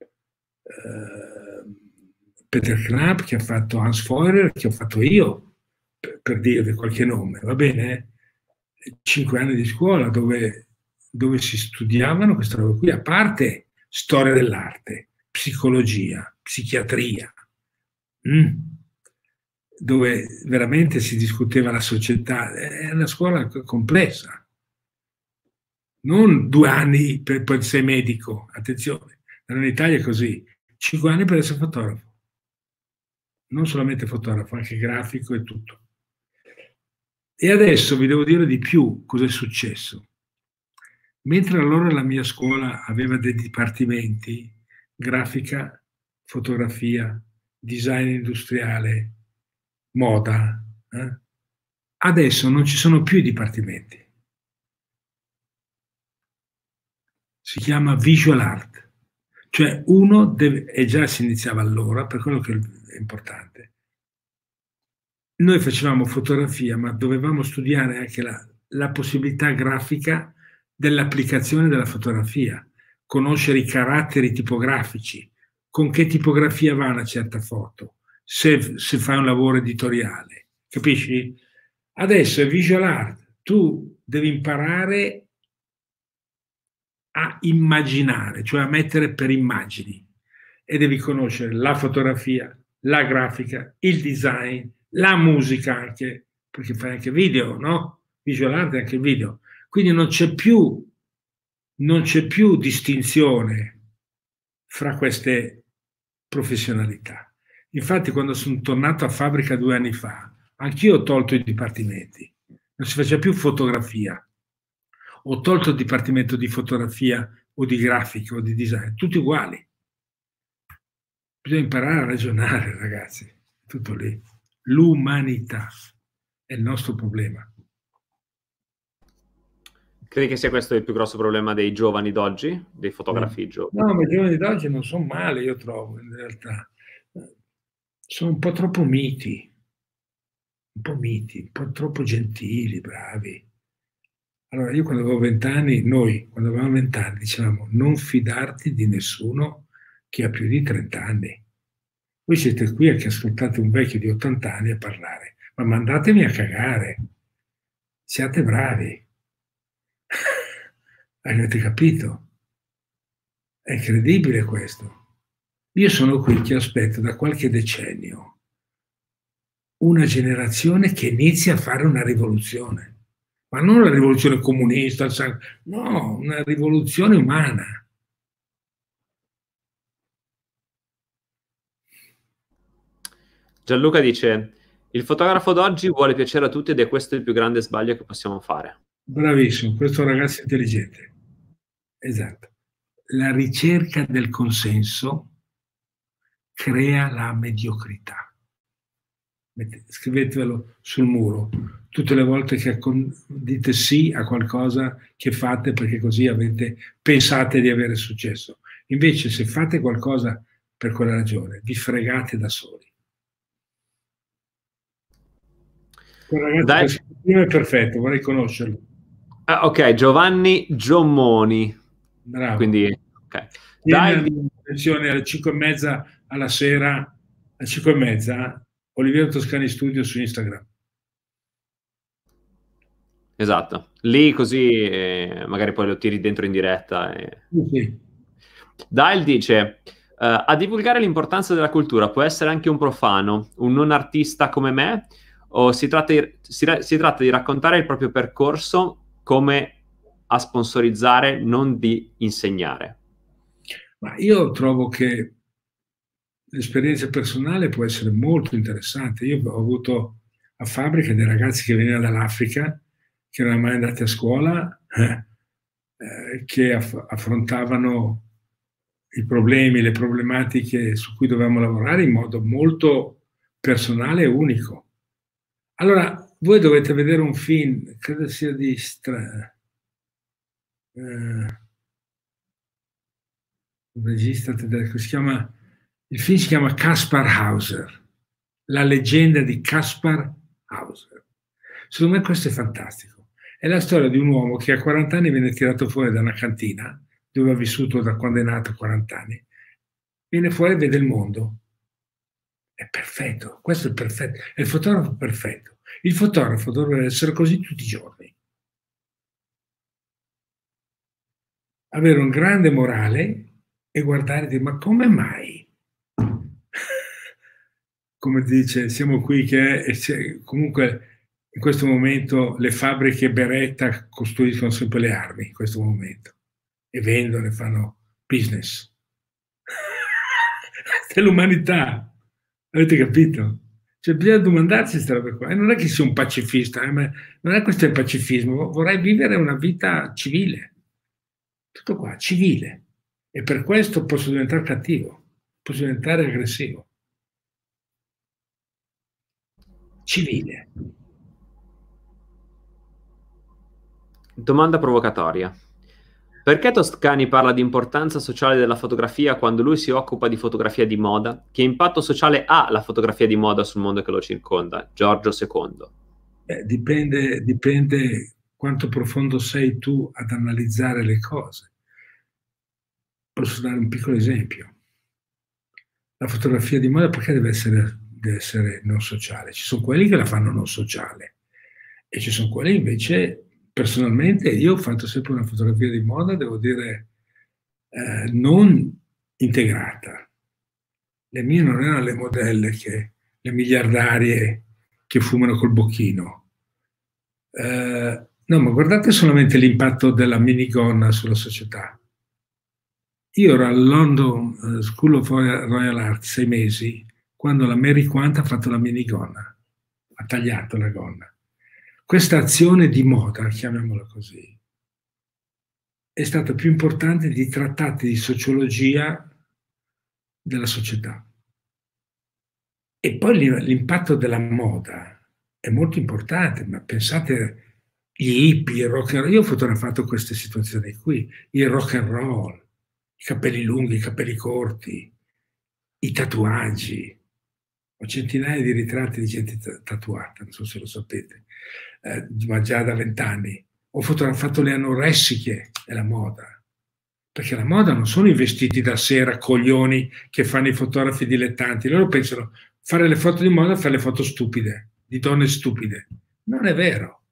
Peter Knapp, che ha fatto Hans Feurer, che ho fatto io, per dirvi qualche nome, va bene? 5 anni di scuola dove si studiavano queste robe qui, a parte storia dell'arte, psicologia, psichiatria, dove veramente si discuteva la società. È una scuola complessa. Non 2 anni per sei medico, attenzione, in Italia è così, 5 anni per essere fotografo. Non solamente fotografo, anche grafico e tutto. E adesso vi devo dire di più cosa è successo. Mentre allora la mia scuola aveva dei dipartimenti, grafica, fotografia, design industriale, moda, adesso non ci sono più i dipartimenti. Si chiama visual art, cioè uno deve, e già si iniziava allora, per quello che è importante. Noi facevamo fotografia, ma dovevamo studiare anche la possibilità grafica dell'applicazione della fotografia, conoscere i caratteri tipografici, con che tipografia va una certa foto, se fai un lavoro editoriale, capisci? Adesso è visual art, tu devi imparare a immaginare, cioè a mettere per immagini, e devi conoscere la fotografia, la grafica, il design, la musica anche, perché fai anche video, no? Visual art è anche video. Quindi non c'è più distinzione fra queste professionalità. Infatti quando sono tornato a fabbrica 2 anni fa, anch'io ho tolto i dipartimenti, non si faceva più fotografia. Ho tolto il dipartimento di fotografia o di grafica o di design, tutti uguali. Bisogna imparare a ragionare, ragazzi, tutto lì. L'umanità è il nostro problema. Credi che sia questo il più grosso problema dei giovani d'oggi, dei fotografi giovani? No, ma i giovani d'oggi non sono male, io trovo, in realtà. Sono un po' troppo miti, un po' troppo gentili, bravi. Allora, io quando avevo 20 anni, noi quando avevamo 20 anni dicevamo non fidarti di nessuno che ha più di 30 anni. Voi siete qui che ascoltate un vecchio di 80 anni a parlare, ma mandatemi a cagare, siate bravi. Avete capito? È incredibile questo. Io sono qui che aspetto da qualche decennio una generazione che inizia a fare una rivoluzione. Ma non la rivoluzione comunista, no, una rivoluzione umana. Gianluca dice: il fotografo d'oggi vuole piacere a tutti ed è questo il più grande sbaglio che possiamo fare. Bravissimo, questo ragazzo intelligente. Esatto. La ricerca del consenso crea la mediocrità. Scrivetelo sul muro tutte le volte che dite sì a qualcosa che fate perché così pensate di avere successo. Invece se fate qualcosa per quella ragione vi fregate da soli. Quel ragazzo è perfetto, vorrei conoscerlo. Ok, Giovanni Giommoni. Bravo. Quindi, okay. Attenzione, alle 5:30 alla sera, alle 5:30, Oliviero Toscani Studio su Instagram. Esatto, lì così magari poi lo tiri dentro in diretta. Sì. Dale dice: a divulgare l'importanza della cultura può essere anche un profano, un non artista come me, o si tratta di raccontare il proprio percorso come a sponsorizzare, non di insegnare? Ma io trovo che l'esperienza personale può essere molto interessante. Io ho avuto a fabbrica dei ragazzi che venivano dall'Africa, che non erano mai andati a scuola, che affrontavano i problemi, le problematiche su cui dovevamo lavorare in modo molto personale e unico. Allora, voi dovete vedere un film, credo sia di un regista tedesco, il film si chiama Kaspar Hauser, la leggenda di Kaspar Hauser. Secondo me questo è fantastico. È la storia di un uomo che a 40 anni viene tirato fuori da una cantina, dove ha vissuto da quando è nato 40 anni, viene fuori e vede il mondo. È perfetto, questo è perfetto, è il fotografo perfetto. Il fotografo dovrebbe essere così tutti i giorni. avere un grande morale e guardare e dire, ma come mai? Come dice, siamo qui che comunque in questo momento le fabbriche Beretta costruiscono sempre le armi in questo momento e vendono e fanno business. Questa è l'umanità, avete capito? Cioè bisogna domandarsi queste robe qua. E non è che sia un pacifista, ma non è questo il pacifismo, vorrei vivere una vita civile, tutto qua, civile. E per questo posso diventare cattivo, posso diventare aggressivo. Civile. Domanda provocatoria. Perché Toscani parla di importanza sociale della fotografia quando lui si occupa di fotografia di moda? Che impatto sociale ha la fotografia di moda sul mondo che lo circonda? Giorgio II. Dipende quanto profondo sei tu ad analizzare le cose. Posso dare un piccolo esempio. La fotografia di moda perché deve essere non sociale? Ci sono quelli che la fanno non sociale e ci sono quelli invece, personalmente, io ho fatto sempre una fotografia di moda, devo dire, non integrata. Le mie non erano le modelle le miliardarie che fumano col bocchino. No, ma guardate solamente l'impatto della minigonna sulla società. Io ero al London School of Royal Art 6 mesi, quando la Mary Quant ha fatto la minigonna, ha tagliato la gonna. Questa azione di moda, chiamiamola così, è stata più importante di trattati di sociologia della società. E poi l'impatto della moda è molto importante, ma pensate gli hippie, il rock and roll. Io ho fotografato queste situazioni qui, il rock and roll, i capelli lunghi, i capelli corti, i tatuaggi. Ho centinaia di ritratti di gente tatuata, non so se lo sapete, ma già da 20 anni. Ho fotografato le anoressiche della moda, perché la moda non sono i vestiti da sera, coglioni che fanno i fotografi dilettanti. Loro pensano fare le foto di moda, fare le foto stupide, di donne stupide. Non è vero.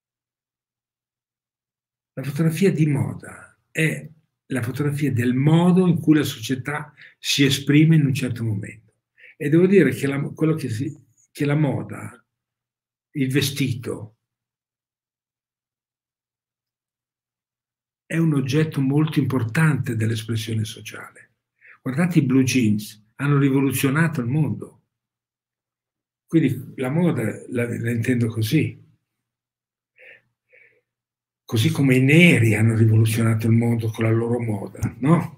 La fotografia di moda è la fotografia del modo in cui la società si esprime in un certo momento. E devo dire che che la moda, il vestito, è un oggetto molto importante dell'espressione sociale. Guardate i blue jeans, hanno rivoluzionato il mondo. Quindi la moda la intendo così. Così come i neri hanno rivoluzionato il mondo con la loro moda, no?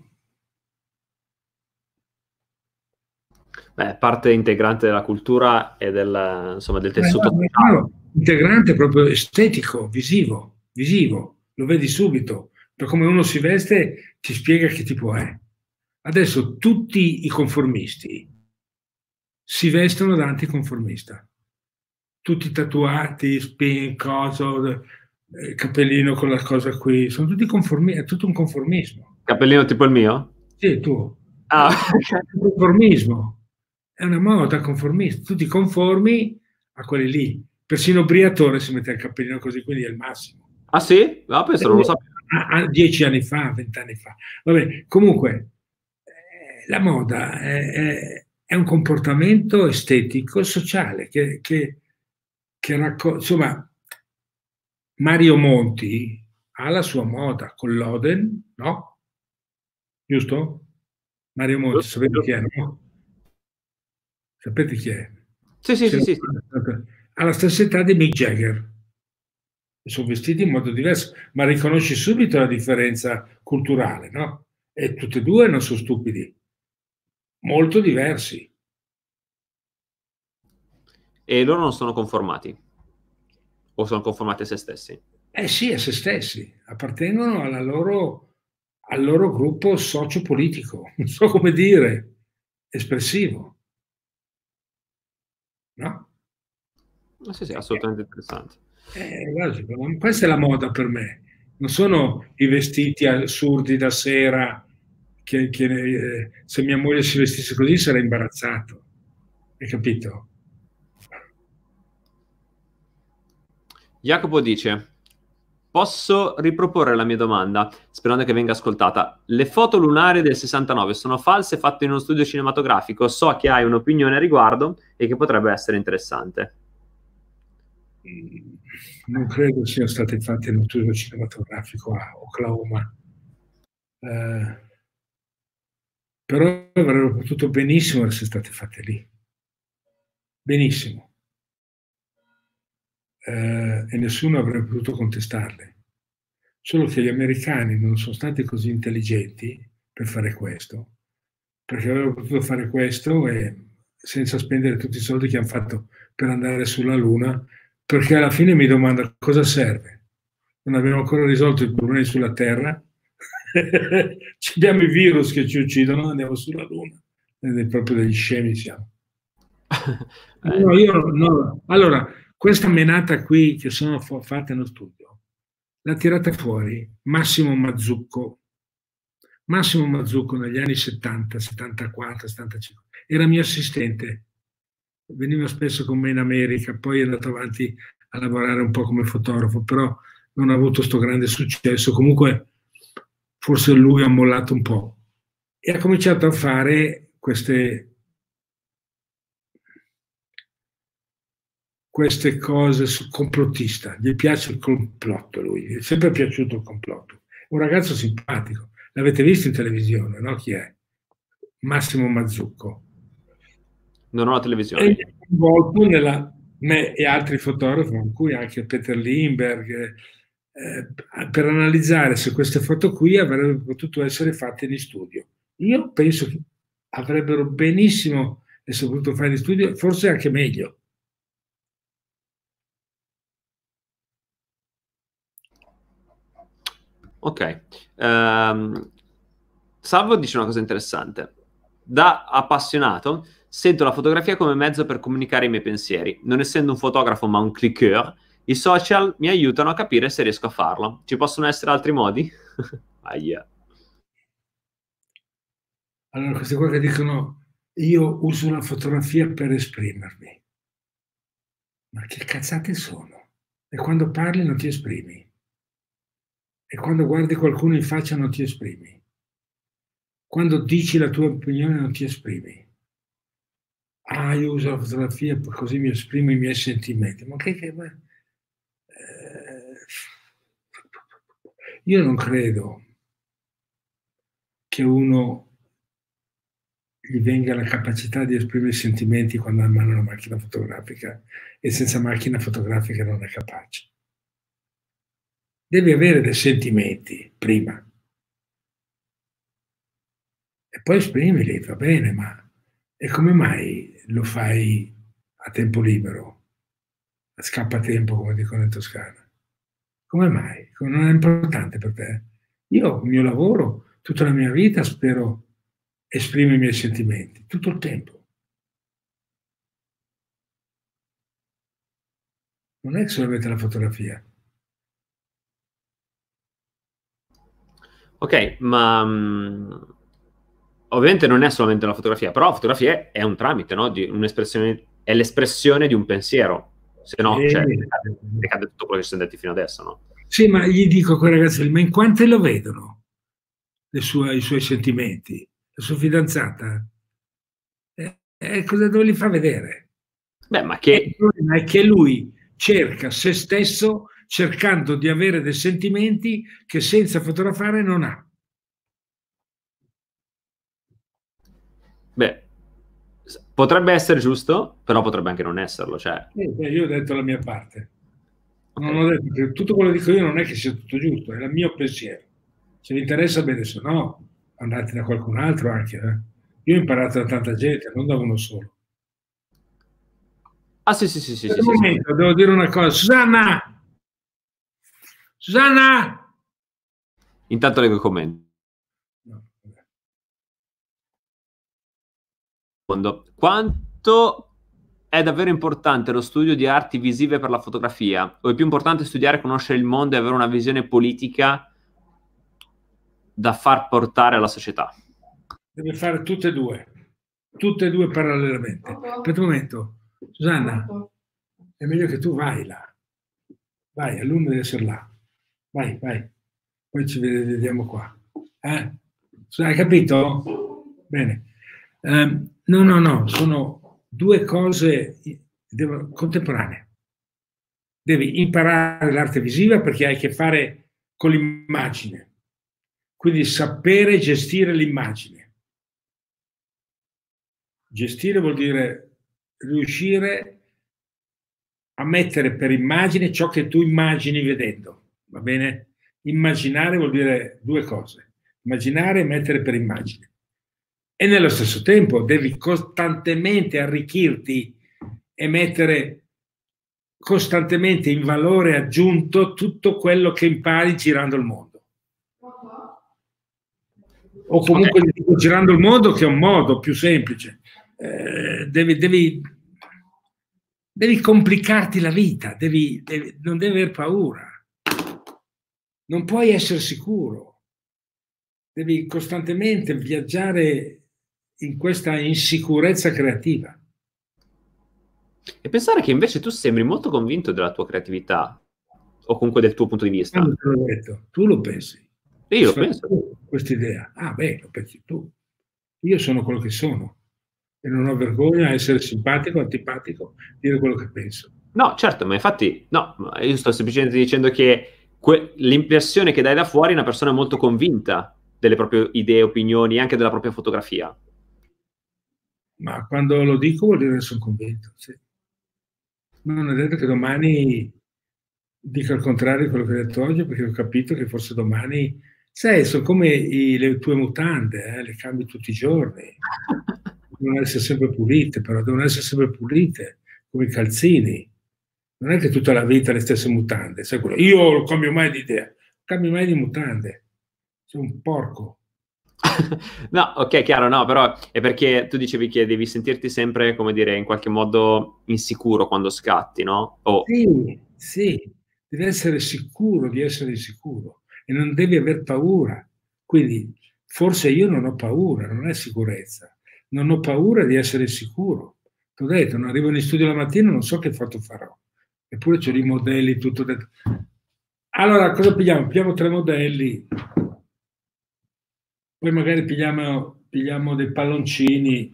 Beh, parte integrante della cultura e del tessuto sociale. No, integrante proprio estetico, visivo, lo vedi subito. Per come uno si veste ti spiega che tipo è. Adesso tutti i conformisti si vestono da anticonformista. Tutti tatuati, coso, capellino con la cosa qui, sono tutti conformisti, è tutto un conformismo. Capellino tipo il mio? Sì, tu. Ah, Conformismo. È una moda conformista, tutti conformi a quelli lì. Persino Briatore si mette il cappellino così, quindi è il massimo. ah sì? No, penso non lo sapevo. 10 anni fa, 20 anni fa. Vabbè, comunque, la moda è un comportamento estetico, sociale, che insomma, Mario Monti ha la sua moda con l'Oden, no? Giusto? Mario Monti, sapete chi è, no? Sapete chi è? Sì. Ha la stessa età di Mick Jagger. Sono vestiti in modo diverso, ma riconosci subito la differenza culturale, no? E tutti e due non sono stupidi, molto diversi. E loro non sono conformati? O sono conformati a se stessi? Eh sì, a se stessi, appartengono al loro gruppo sociopolitico, non so come dire, espressivo. No? Sì, assolutamente interessante. Logico, questa è la moda per me. Non sono i vestiti assurdi da sera che se mia moglie si vestisse così sarei imbarazzato. Hai capito? Jacopo dice: Posso riproporre la mia domanda, sperando che venga ascoltata. Le foto lunari del 69 sono false, fatte in uno studio cinematografico? So che hai un'opinione a riguardo e che potrebbe essere interessante. Non credo siano state fatte in uno studio cinematografico a Oklahoma. Però avrebbero potuto benissimo essere state fatte lì. Benissimo. E nessuno avrebbe potuto contestarle. Solo che gli americani non sono stati così intelligenti per fare questo, perché avrebbero potuto fare questo e senza spendere tutti i soldi che hanno fatto per andare sulla Luna, perché alla fine mi domanda cosa serve. Non abbiamo ancora risolto i problemi sulla Terra, abbiamo i virus che ci uccidono, andiamo sulla Luna, proprio degli scemi siamo. No. Allora, questa menata qui che sono fatte nello studio, l'ha tirata fuori Massimo Mazzucco. Massimo Mazzucco negli anni 70, 74, 75, era mio assistente, veniva spesso con me in America, poi è andato avanti a lavorare un po' come fotografo, però non ha avuto sto grande successo, comunque forse lui ha mollato un po' e ha cominciato a fare queste cose su complottista, gli piace il complotto lui, gli è sempre piaciuto il complotto, un ragazzo simpatico, l'avete visto in televisione, no? Chi è? Massimo Mazzucco. Non ho la televisione. E coinvolto me e altri fotografi, con cui anche Peter Lindbergh, per analizzare se queste foto qui avrebbero potuto essere fatte in studio. Io penso che avrebbero benissimo essere potuto fare in studio, forse anche meglio. Ok. Salvo dice una cosa interessante. Da appassionato, sento la fotografia come mezzo per comunicare i miei pensieri. Non essendo un fotografo ma un clicker, i social mi aiutano a capire se riesco a farlo. Ci possono essere altri modi? Ahia. Allora, queste qua che dicono io uso la fotografia per esprimermi. Ma che cazzate sono? E quando parli non ti esprimi. E quando guardi qualcuno in faccia non ti esprimi. Quando dici la tua opinione non ti esprimi. Ah, io uso la fotografia così mi esprimo i miei sentimenti. Ma io non credo che uno gli venga la capacità di esprimere i sentimenti quando ha in mano una macchina fotografica e senza macchina fotografica non è capace. Devi avere dei sentimenti prima e poi esprimili, va bene, ma e come mai lo fai a tempo libero, a scappatempo come dicono in Toscana? Come mai? Non è importante per te? Io, il mio lavoro, tutta la mia vita spero esprimo i miei sentimenti, tutto il tempo. Non è solamente la fotografia. Ok, ma ovviamente non è solamente la fotografia, però la fotografia è un tramite, no? Un'espressione, è l'espressione di un pensiero, se no cioè, decade tutto quello che ci siamo detti fino adesso, no? Sì, ma gli dico a quei ragazzi, ma in quante lo vedono i suoi sentimenti? La sua fidanzata? Cosa dove li fa vedere? Beh, ma che... Il problema è che lui cerca se stesso cercando di avere dei sentimenti che senza fotografare non ha. Beh, potrebbe essere giusto, però potrebbe anche non esserlo, cioè... Io ho detto la mia parte. Non ho detto che tutto quello che dico io non è che sia tutto giusto, è il mio pensiero. Se vi interessa bene, se no andate da qualcun altro anche. Io ho imparato da tanta gente, non da uno solo. Ah, sì. Un momento, devo dire una cosa. Susanna! Intanto leggo i commenti. Quanto è davvero importante lo studio di arti visive per la fotografia? O è più importante studiare, conoscere il mondo e avere una visione politica da far portare alla società? Deve fare tutte e due parallelamente. Aspetta un momento. Susanna, è meglio che tu vai là. Vai, l'uno deve essere là. Vai, vai. Poi ci vediamo qua. Hai capito? Bene. No, no, no, sono due cose contemporanee. Devi imparare l'arte visiva perché hai a che fare con l'immagine, quindi sapere gestire l'immagine. Gestire vuol dire riuscire a mettere per immagine ciò che tu immagini vedendo, va bene? Immaginare vuol dire due cose, immaginare e mettere per immagine. E nello stesso tempo devi costantemente arricchirti e mettere costantemente in valore aggiunto tutto quello che impari girando il mondo. O comunque girando il mondo, che è un modo più semplice. Devi complicarti la vita, non devi aver paura. Non puoi essere sicuro. Devi costantemente viaggiare in questa insicurezza creativa. E pensare che invece tu sembri molto convinto della tua creatività, o comunque del tuo punto di vista. Quando te l'ho detto, tu lo pensi. Io lo penso. Questa idea. Ah, beh, lo pensi tu. Io sono quello che sono e non ho vergogna a essere simpatico, antipatico, dire quello che penso. No, certo, ma infatti, no, io sto semplicemente dicendo che l'impressione che dai da fuori è una persona molto convinta delle proprie idee, opinioni, anche della propria fotografia. Ma quando lo dico vuol dire che sono convinto, sì. Non è detto che domani dica il contrario di quello che ho detto oggi, perché ho capito che forse domani, sai, sono come le tue mutande, le cambi tutti i giorni. Devono essere sempre pulite, però devono essere sempre pulite, come i calzini. Non è che tutta la vita le stesse mutande. Sai quello? Io non cambio mai di idea, non cambio mai di mutande. Sei un porco. No, ok, chiaro, no, però è perché tu dicevi che devi sentirti sempre, come dire, in qualche modo insicuro quando scatti, no? Sì, sì, devi essere sicuro di essere insicuro e non devi aver paura. Quindi forse io non ho paura, non è sicurezza. Non ho paura di essere sicuro. Ti ho detto, non arrivo in studio la mattina, non so che foto farò. Eppure c'ho i modelli, tutto dentro. Allora, cosa pigliamo? Pigliamo 3 modelli, poi magari pigliamo dei palloncini,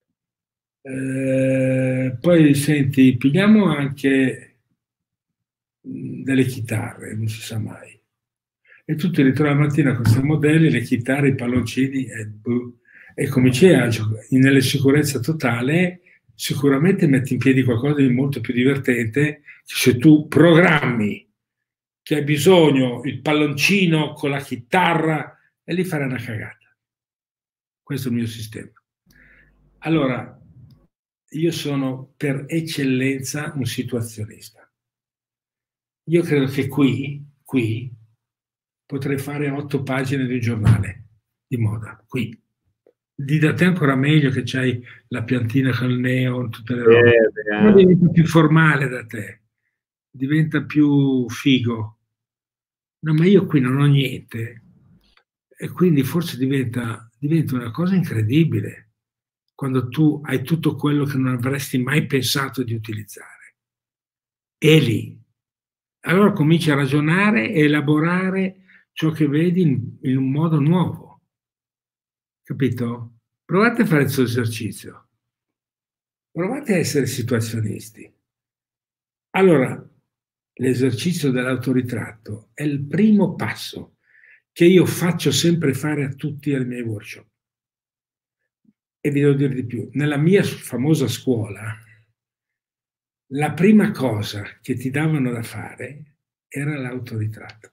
poi senti, pigliamo anche delle chitarre, non si sa mai. E tu ti ritrovi la mattina con questi modelli, le chitarre, i palloncini, e cominci a giocare nella sicurezza totale. Sicuramente metti in piedi qualcosa di molto più divertente se tu programmi che hai bisogno il palloncino con la chitarra e lì farai una cagata. Questo è il mio sistema. Allora, io sono per eccellenza un situazionista. Io credo che qui potrei fare 8 pagine di un giornale di moda, qui. Di da te ancora meglio che c'hai la piantina con il neon, tutte le robe. Ma diventa più formale da te, diventa più figo. No, ma io qui non ho niente e quindi forse diventa una cosa incredibile quando tu hai tutto quello che non avresti mai pensato di utilizzare. E lì. Allora cominci a ragionare e elaborare ciò che vedi in un modo nuovo. Capito? Provate a fare questo esercizio. Provate a essere situazionisti. Allora, l'esercizio dell'autoritratto è il primo passo che io faccio sempre fare a tutti ai miei workshop. E vi devo dire di più. Nella mia famosa scuola, la prima cosa che ti davano da fare era l'autoritratto.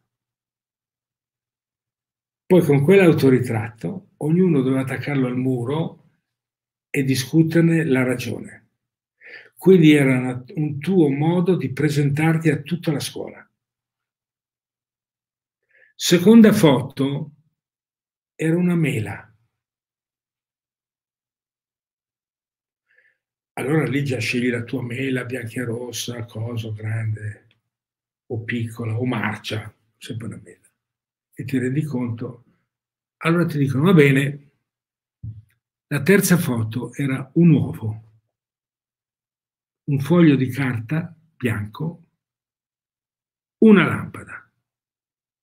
Poi con quell'autoritratto ognuno doveva attaccarlo al muro e discuterne la ragione. Quindi era un tuo modo di presentarti a tutta la scuola. Seconda foto era una mela. Allora lì già scegli la tua mela, bianca e rossa, cosa grande, o piccola, o marcia, sempre una mela. E ti rendi conto. Allora ti dicono, va bene, la terza foto era un uovo, un foglio di carta bianco, una lampada.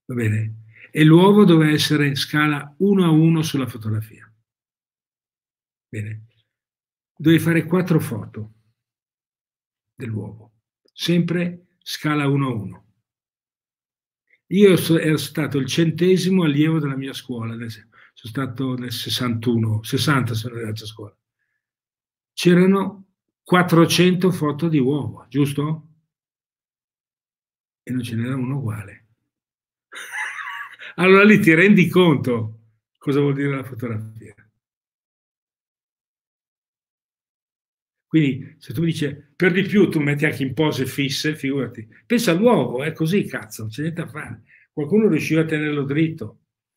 va bene? E l'uovo deve essere in scala 1:1 sulla fotografia. Bene. Devi fare 4 foto dell'uovo, sempre scala 1:1. Io ero stato il 100° allievo della mia scuola, sono stato nel 61, 60 sono arrivato a scuola. C'erano 400 foto di uovo, giusto? E non ce n'era uno uguale. Allora lì ti rendi conto cosa vuol dire la fotografia. Quindi se tu mi dici per di più tu metti anche in pose fisse, figurati. Pensa all'uovo, è così, cazzo, non c'è niente da fare. Qualcuno riusciva a tenerlo dritto.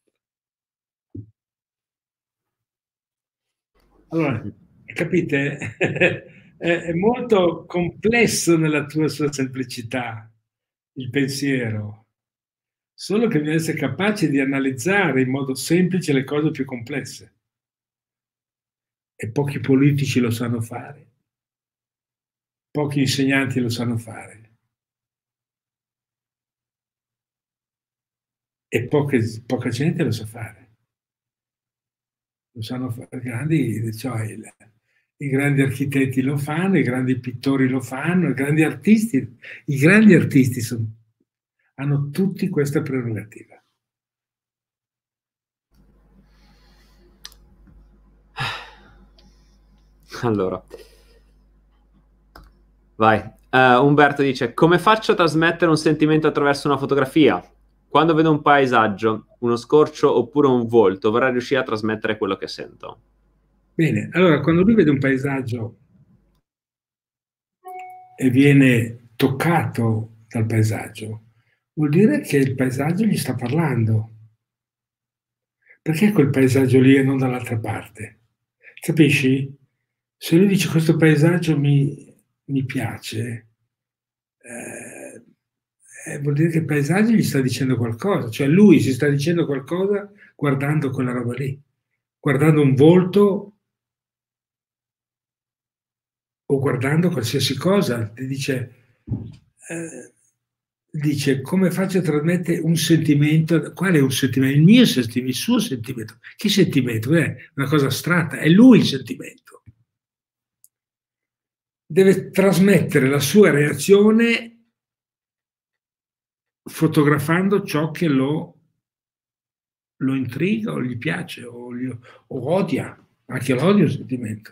Allora, capite? È molto complesso nella sua semplicità il pensiero, solo che bisogna essere capaci di analizzare in modo semplice le cose più complesse. E pochi politici lo sanno fare, pochi insegnanti lo sanno fare, e poca gente lo sa fare. Lo sanno fare cioè i grandi architetti lo fanno, i grandi pittori lo fanno, i grandi artisti hanno tutti questa prerogativa. Allora, vai. Umberto dice: come faccio a trasmettere un sentimento attraverso una fotografia? Quando vedo un paesaggio, uno scorcio oppure un volto, vorrei riuscire a trasmettere quello che sento. Bene, allora quando lui vede un paesaggio e viene toccato dal paesaggio, vuol dire che il paesaggio gli sta parlando. Perché quel paesaggio lì e non dall'altra parte? Capisci? Se lui dice questo paesaggio mi piace, vuol dire che il paesaggio gli sta dicendo qualcosa, cioè lui si sta dicendo qualcosa guardando quella roba lì, guardando un volto o guardando qualsiasi cosa. Ti dice come faccio a trasmettere un sentimento? Qual è un sentimento? Il mio sentimento, il suo sentimento. Che sentimento? È una cosa astratta, è lui il sentimento. Deve trasmettere la sua reazione fotografando ciò che lo intriga o gli piace o odia. Anche l'odio è un sentimento.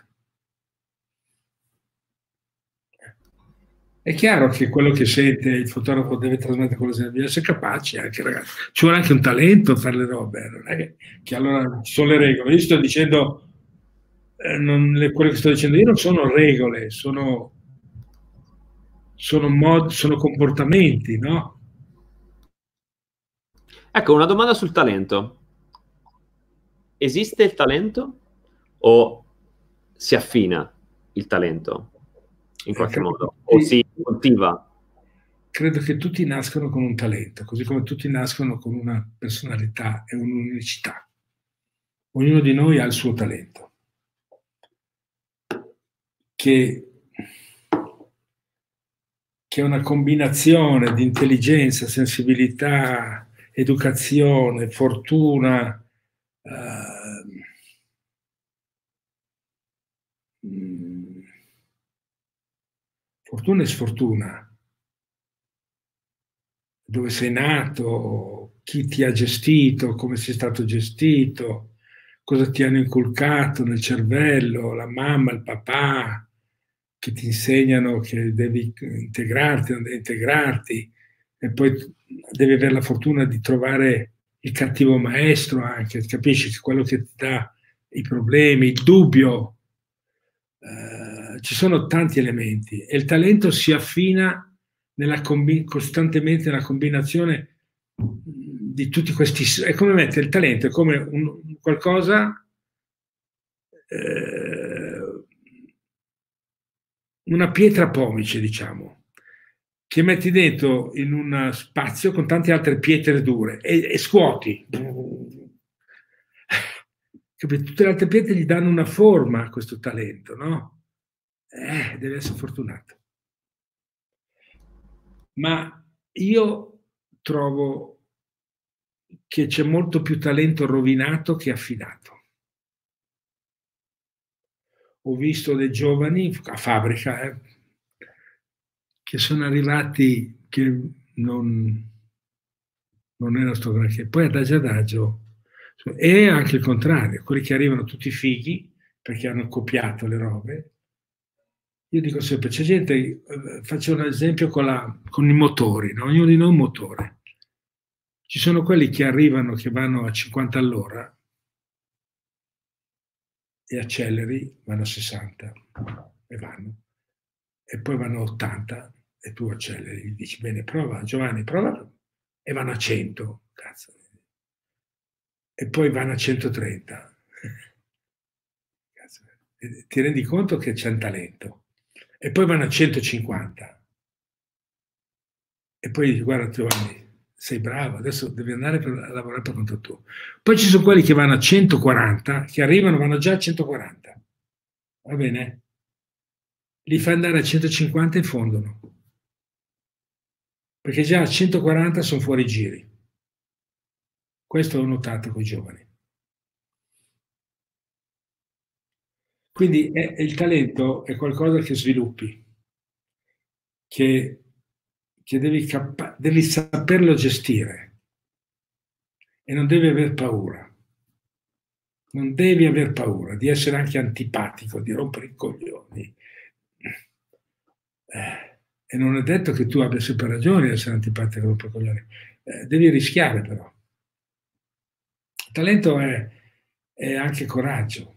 È chiaro che quello che sente il fotografo deve trasmettere quello che sente, deve essere capace anche, ragazzi. Ci vuole anche un talento a fare le robe, non è che allora ci sono le regole. Io sto dicendo, quello che sto dicendo io non sono regole, sono comportamenti, no? Ecco, una domanda sul talento. Esiste il talento o si affina il talento in qualche modo? O si coltiva? Credo che tutti nascono con un talento, così come tutti nascono con una personalità e un'unicità. Ognuno di noi ha il suo talento, che è una combinazione di intelligenza, sensibilità, educazione, fortuna, fortuna e sfortuna. Dove sei nato, chi ti ha gestito, come sei stato gestito, cosa ti hanno inculcato nel cervello, la mamma, il papà, che ti insegnano che devi integrarti, non devi integrarti, e poi devi avere la fortuna di trovare il cattivo maestro anche, capisci che quello che ti dà i problemi, il dubbio, ci sono tanti elementi e il talento si affina costantemente nella combinazione di tutti questi. È come mettere il talento, è come qualcosa, una pietra pomice, diciamo, che metti dentro in un spazio con tante altre pietre dure e scuoti. Tutte le altre pietre gli danno una forma a questo talento, no? Deve essere fortunato. Ma io trovo che c'è molto più talento rovinato che affidato. Ho visto dei giovani a fabbrica che sono arrivati che non erano sto granché. Poi adagio, e anche il contrario, quelli che arrivano tutti fighi perché hanno copiato le robe. Io dico sempre, c'è gente, faccio un esempio con i motori, no? Ognuno di noi ha un motore. Ci sono quelli che arrivano, che vanno a 50 all'ora e acceleri, vanno a 60 e vanno. E poi vanno a 80 e tu acceleri, gli dici bene, prova Giovanni, prova, e vanno a 100, cazzo. E poi vanno a 130. Cazzo. E ti rendi conto che c'è un talento. E poi vanno a 150. E poi dici, guarda Giovanni, sei bravo, adesso devi andare a lavorare per conto tuo. Poi ci sono quelli che vanno a 140, che arrivano, vanno già a 140. Va bene? Li fai andare a 150 e fondono. Perché già a 140 sono fuori giri. Questo ho notato con i giovani. Quindi il talento è qualcosa che sviluppi, che devi saperlo gestire e non devi aver paura. Non devi aver paura di essere anche antipatico, di rompere i coglioni. E non è detto che tu abbia sempre ragione di essere antipatico e rompere i coglioni. Devi rischiare però. Il talento è anche coraggio.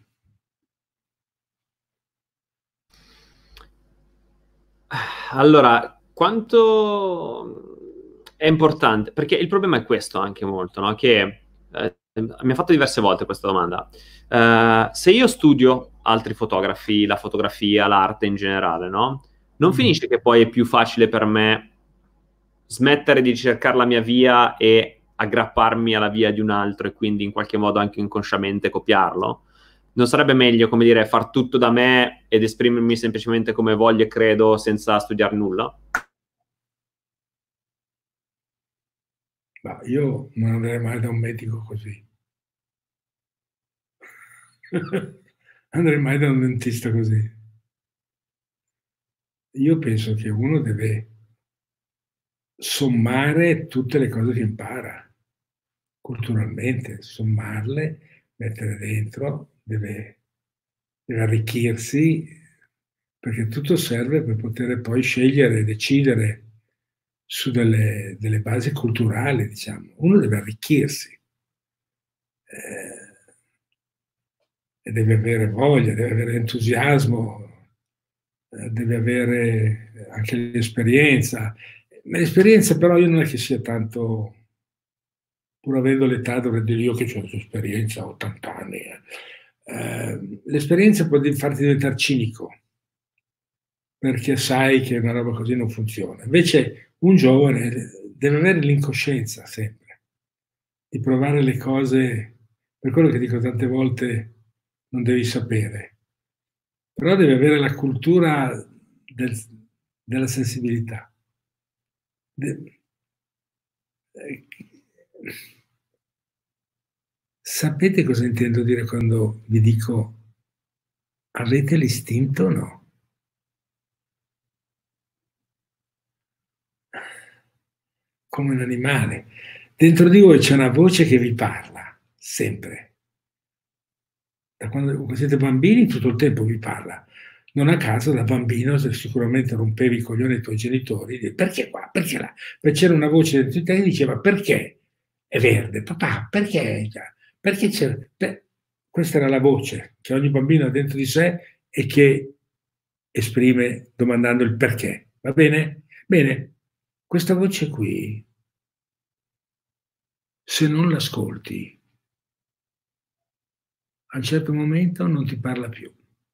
Allora, quanto è importante? Perché il problema è questo anche molto, no? Che mi ha fatto diverse volte questa domanda. Se io studio altri fotografi, la fotografia, l'arte in generale, no? Non finisce che poi è più facile per me smettere di cercare la mia via e aggrapparmi alla via di un altro e quindi in qualche modo anche inconsciamente copiarlo? Non sarebbe meglio, come dire, far tutto da me ed esprimermi semplicemente come voglio e credo senza studiare nulla? Ma io non andrei mai da un medico così. Andrei mai da un dentista così. Io penso che uno deve sommare tutte le cose che impara culturalmente, sommarle, mettere dentro, deve arricchirsi, perché tutto serve per poter poi scegliere e decidere su delle basi culturali, diciamo. Uno deve arricchirsi e deve avere voglia, deve avere entusiasmo, deve avere anche l'esperienza. Ma l'esperienza però io non è che sia tanto, pur avendo l'età dovrei dire io che ho esperienza, ho 80 anni. L'esperienza può farti diventare cinico, perché sai che una roba così non funziona. Invece un giovane deve avere l'incoscienza sempre, di provare le cose, per quello che dico tante volte, non devi sapere, però deve avere la cultura della sensibilità. Sapete cosa intendo dire quando vi dico avete l'istinto o no? Come un animale. Dentro di voi c'è una voce che vi parla, sempre. Da quando siete bambini tutto il tempo vi parla. Non a caso da bambino sicuramente rompevi i coglioni ai tuoi genitori, perché qua, perché là? Perché c'era una voce dentro di te che diceva perché è verde, papà, perché? Perché c'è? Questa era la voce che ogni bambino ha dentro di sé e che esprime domandando il perché. Va bene? Bene, questa voce qui, se non l'ascolti, a un certo momento non ti parla più.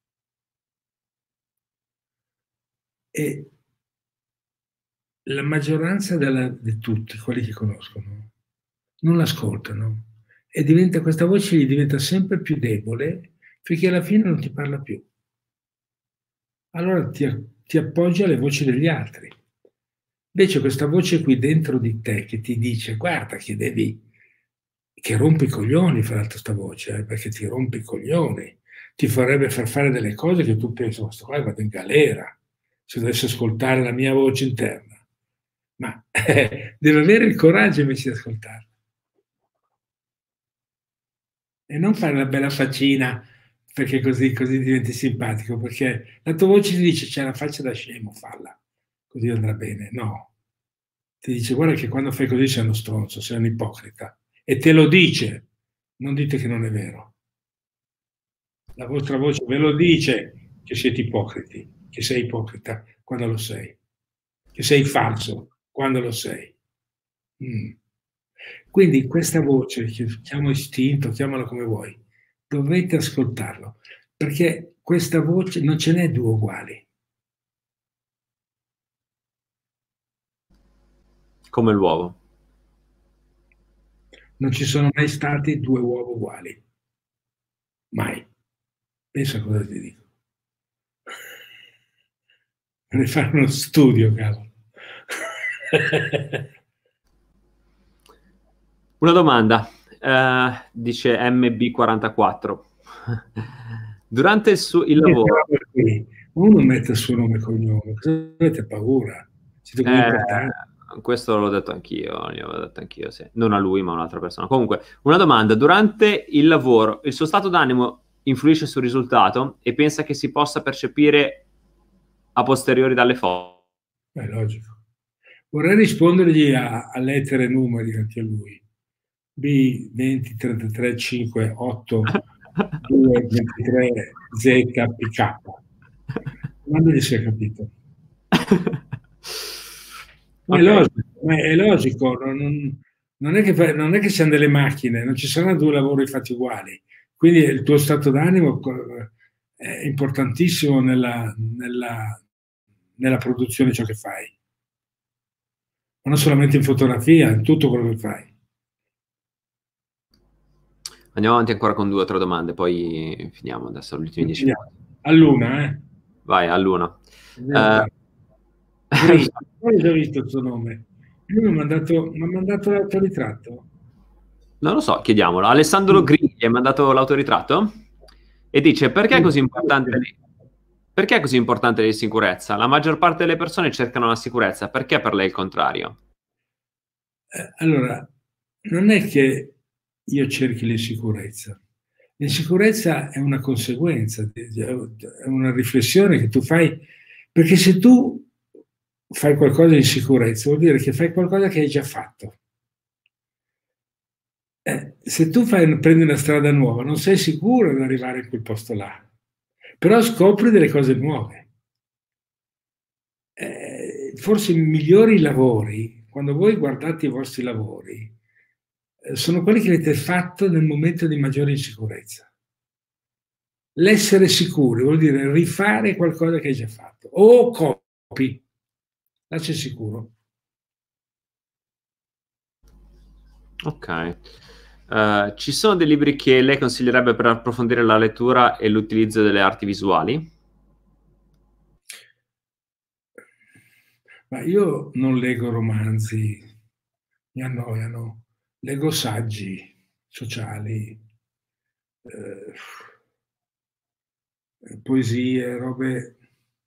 E la maggioranza di tutti, quelli che conoscono, non l'ascoltano e questa voce gli diventa sempre più debole finché alla fine non ti parla più. Allora ti appoggi alle voci degli altri. Invece questa voce qui dentro di te che ti dice guarda che devi che rompe i coglioni, fra l'altro, sta voce, perché ti rompe i coglioni, ti farebbe far fare delle cose che tu pensi, ma sto qua vado in galera, se dovessi ascoltare la mia voce interna. Ma deve avere il coraggio invece di ascoltarla. E non fare la bella faccina, perché così diventi simpatico, perché la tua voce ti dice c'è la faccia da scemo, falla, così andrà bene. No, ti dice guarda che quando fai così sei uno stronzo, sei un ipocrita. E te lo dice, non dite che non è vero. La vostra voce ve lo dice che siete ipocriti, che sei ipocrita quando lo sei, che sei falso quando lo sei. Quindi questa voce, che chiamo istinto, chiamalo come vuoi, dovete ascoltarlo, perché questa voce non ce n'è due uguali. Come l'uovo. Non ci sono mai stati due uova uguali. Mai. Pensa a cosa ti dico. Vorrei fare uno studio, cavolo. Una domanda, dice MB44. Durante il lavoro... Uno mette il suo nome e cognome, cosa avete paura? Siete come importanti. Questo l'ho detto anch'io, gliel'ho detto anch'io, sì. Non a lui, ma a un'altra persona. Comunque, una domanda. Durante il lavoro, il suo stato d'animo influisce sul risultato e pensa che si possa percepire a posteriori dalle foto? È logico. Vorrei rispondergli a lettere e numeri anche lui. B 20 33 5 8 2 23 Z PK. Mandagli se ha capito. Ma Okay. è logico, non è che siamo delle macchine, non ci saranno due lavori fatti uguali. Quindi il tuo stato d'animo è importantissimo nella produzione di ciò che fai. Ma non solamente in fotografia, in tutto quello che fai. Andiamo avanti ancora con 2 o 3 domande, poi finiamo adesso, gli ultimi 10 minuti. All'una, Vai, all'una. Ho già visto il suo nome. Lui mi ha mandato l'autoritratto. Non lo so, chiediamolo. Alessandro Grilli ha mandato l'autoritratto e dice perché è così importante l'insicurezza? La maggior parte delle persone cercano la sicurezza, perché per lei è il contrario? Allora, non è che io cerchi l'insicurezza. L'insicurezza è una conseguenza, è una riflessione che tu fai, perché se tu fai qualcosa di insicurezza vuol dire che fai qualcosa che hai già fatto. Se tu prendi una strada nuova, non sei sicuro di arrivare in quel posto là, però scopri delle cose nuove. Forse i migliori lavori, quando voi guardate i vostri lavori, sono quelli che avete fatto nel momento di maggiore insicurezza. L'essere sicuri vuol dire rifare qualcosa che hai già fatto, o copi, là c'è sicuro. Ok. Ci sono dei libri che lei consiglierebbe per approfondire la lettura e l'utilizzo delle arti visuali? Ma io non leggo romanzi, mi annoiano, leggo saggi sociali, poesie, robe.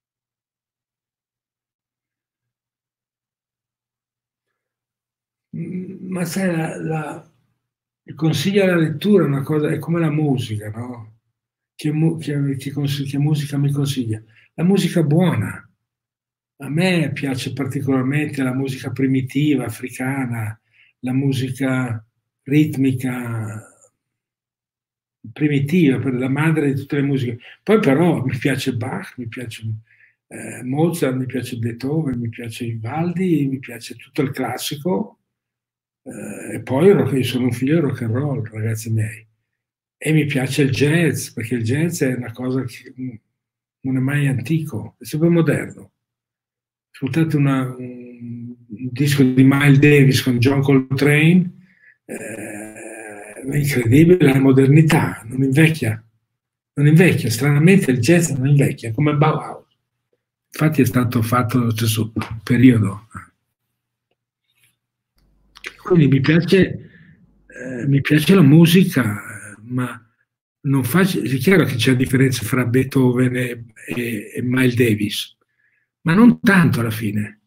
Ma sai, il consiglio alla lettura è una cosa, è come la musica, no? Che musica mi consiglia? La musica buona. A me piace particolarmente la musica primitiva, africana, la musica ritmica primitiva, per la madre di tutte le musiche. Poi però mi piace Bach, mi piace Mozart, mi piace Beethoven, mi piace Vivaldi, mi piace tutto il classico. E poi io sono un figlio rock and roll, ragazzi miei. E mi piace il jazz, perché il jazz è una cosa che non è mai antico, è sempre moderno. Ascoltate un disco di Miles Davis con John Coltrane, è incredibile la modernità, non invecchia, stranamente il jazz non invecchia, come Bauhaus. Infatti è stato fatto nello stesso periodo. Quindi mi piace Mi piace la musica, ma non faccio, è chiaro che c'è differenza fra Beethoven e Miles Davis, ma non tanto alla fine.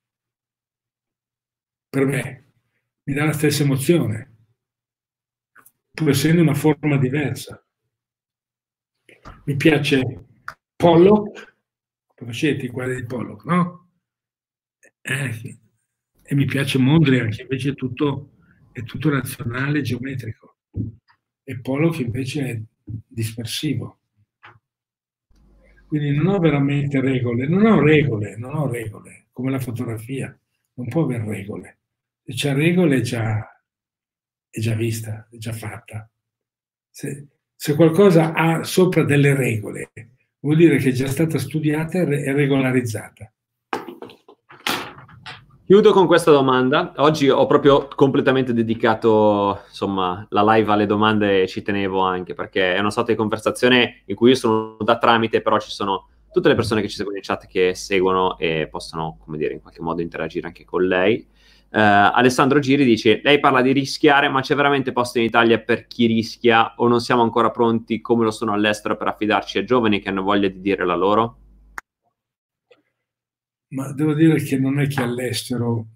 Per me mi dà la stessa emozione, pur essendo una forma diversa. Mi piace Pollock, conoscete i quadri di Pollock, no? E mi piace Mondrian, che invece è tutto razionale, geometrico. E Pollock invece è dispersivo. Quindi non ho veramente regole, non ho regole, come la fotografia, non può avere regole. Se c'è regole è già vista, è già fatta. Se qualcosa ha sopra delle regole, vuol dire che è già stata studiata e regolarizzata. Chiudo con questa domanda. Oggi ho proprio completamente dedicato, insomma, la live alle domande, e ci tenevo anche perché è una sorta di conversazione in cui io sono da tramite, però ci sono tutte le persone che ci seguono in chat che seguono e possono, come dire, in qualche modo interagire anche con lei. Alessandro Giri dice: lei parla di rischiare, ma c'è veramente posto in Italia per chi rischia o non siamo ancora pronti come lo sono all'estero per affidarci a giovani che hanno voglia di dire la loro? Ma devo dire che non è che all'estero,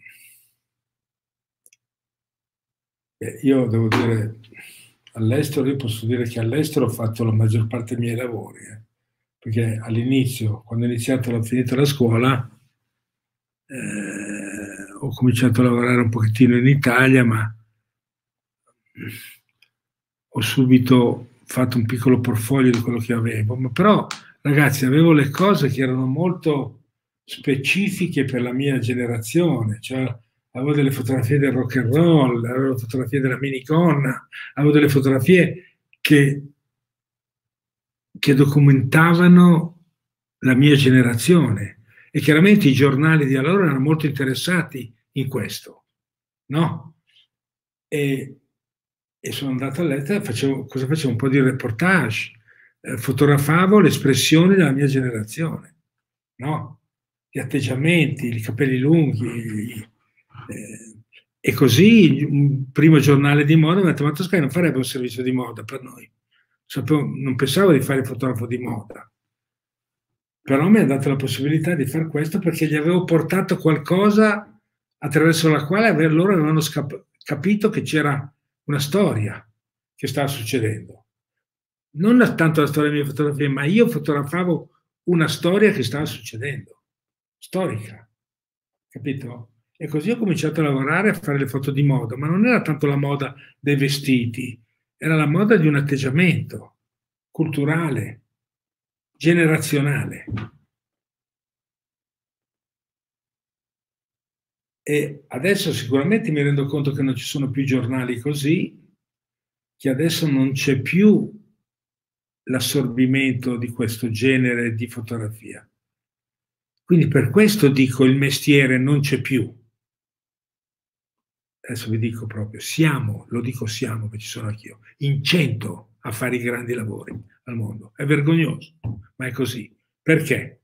io devo dire, all'estero, io posso dire che all'estero ho fatto la maggior parte dei miei lavori, perché all'inizio, quando ho finito la scuola, ho cominciato a lavorare un pochettino in Italia, ma ho subito fatto un piccolo portfolio di quello che avevo, ma però, ragazzi, avevo le cose che erano molto specifiche per la mia generazione, cioè avevo delle fotografie del rock and roll, avevo fotografie della miniconna, avevo delle fotografie che documentavano la mia generazione, e chiaramente i giornali di allora erano molto interessati in questo, no? E sono andato all'estero, cosa facevo? Un po' di reportage, fotografavo le espressioni della mia generazione, no? Gli atteggiamenti, i capelli lunghi, e così un primo giornale di moda mi ha detto: ma Toscani non farebbe un servizio di moda per noi? Non pensavo di fare il fotografo di moda, però mi ha dato la possibilità di fare questo perché gli avevo portato qualcosa attraverso la quale loro avevano capito che c'era una storia che stava succedendo. Non tanto la storia delle mie fotografie, ma io fotografavo una storia che stava succedendo, storica, capito? E così ho cominciato a lavorare, a fare le foto di moda, ma non era tanto la moda dei vestiti, era la moda di un atteggiamento culturale, generazionale. E adesso sicuramente mi rendo conto che non ci sono più giornali così, che adesso non c'è più l'assorbimento di questo genere di fotografia. Quindi per questo dico il mestiere non c'è più. Adesso vi dico proprio, siamo, che ci sono anch'io, in 100 a fare i grandi lavori al mondo. È vergognoso, ma è così. Perché?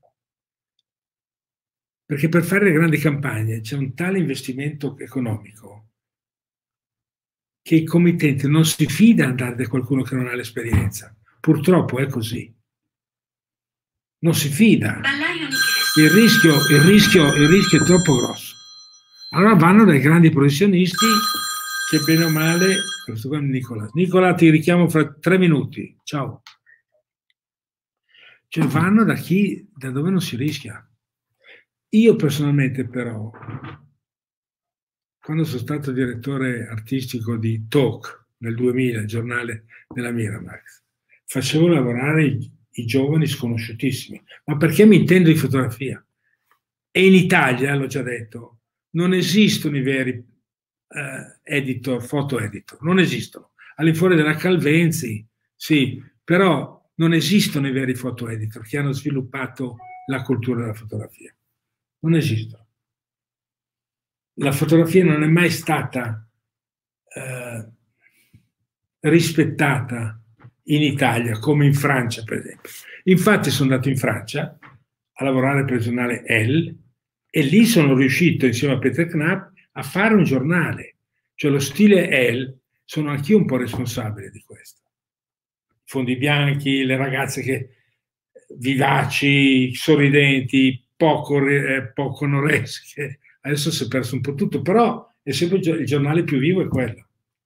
Perché per fare le grandi campagne c'è un tale investimento economico che il committente non si fida di andare da qualcuno che non ha l'esperienza. Purtroppo è così. Non si fida. Il rischio è troppo grosso. Allora vanno dai grandi professionisti che bene o male... Questo qua è Nicola. Nicola, ti richiamo fra 3 minuti. Ciao. Cioè vanno da dove non si rischia. Io personalmente però, quando sono stato direttore artistico di Talk nel 2000, il giornale della Miramax, facevo lavorare i giovani sconosciutissimi, ma perché mi intendo di fotografia. E in Italia, l'ho già detto, non esistono i veri editor, foto editor, non esistono. All'infuori della Calvenzi, sì, però non esistono i veri foto editor che hanno sviluppato la cultura della fotografia. Non esistono. La fotografia non è mai stata rispettata in Italia come in Francia, per esempio. Infatti sono andato in Francia a lavorare per il giornale Elle e lì sono riuscito insieme a Peter Knapp a fare un giornale. Cioè lo stile Elle sono anch'io un po' responsabile di questo. I fondi bianchi, le ragazze che vivaci, sorridenti, poco noresche, adesso si è perso un po' tutto, però è sempre il giornale più vivo, è quello.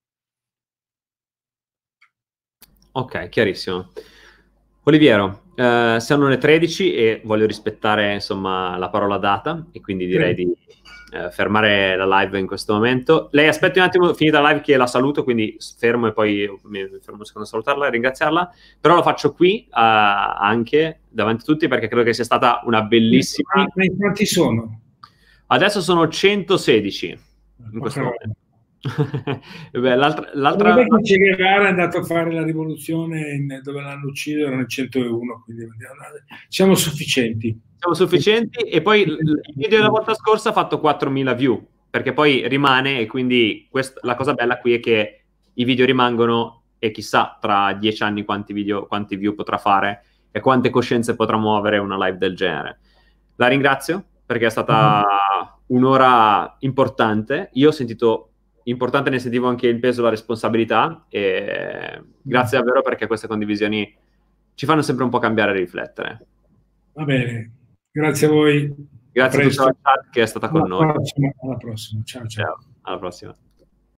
Ok, chiarissimo. Oliviero, sono le 13 e voglio rispettare insomma la parola data e quindi direi di fermare la live in questo momento. Lei aspetti un attimo, finita la live, che la saluto, quindi fermo e poi mi fermo un secondo a salutarla e ringraziarla, però lo faccio qui anche davanti a tutti perché credo che sia stata una bellissima... Ma quanti sono? Adesso sono 116 in questo momento. Beh, l'altra Che Che Guevara è andato a fare la rivoluzione dove l'hanno ucciso, erano 101, quindi siamo sufficienti. Siamo sufficienti, e poi il video della volta scorsa ha fatto 4.000 view, perché poi rimane, e quindi la cosa bella qui è che i video rimangono e chissà tra 10 anni quanti view potrà fare e quante coscienze potrà muovere una live del genere. La ringrazio perché è stata un'ora importante. Io ho sentito importante, ne sentivo anche il peso e la responsabilità, e grazie davvero perché queste condivisioni ci fanno sempre un po' cambiare e riflettere. Va bene, grazie a voi. Grazie a tutta la chat che è stata con noi. Alla prossima. Ciao. Ciao, alla prossima.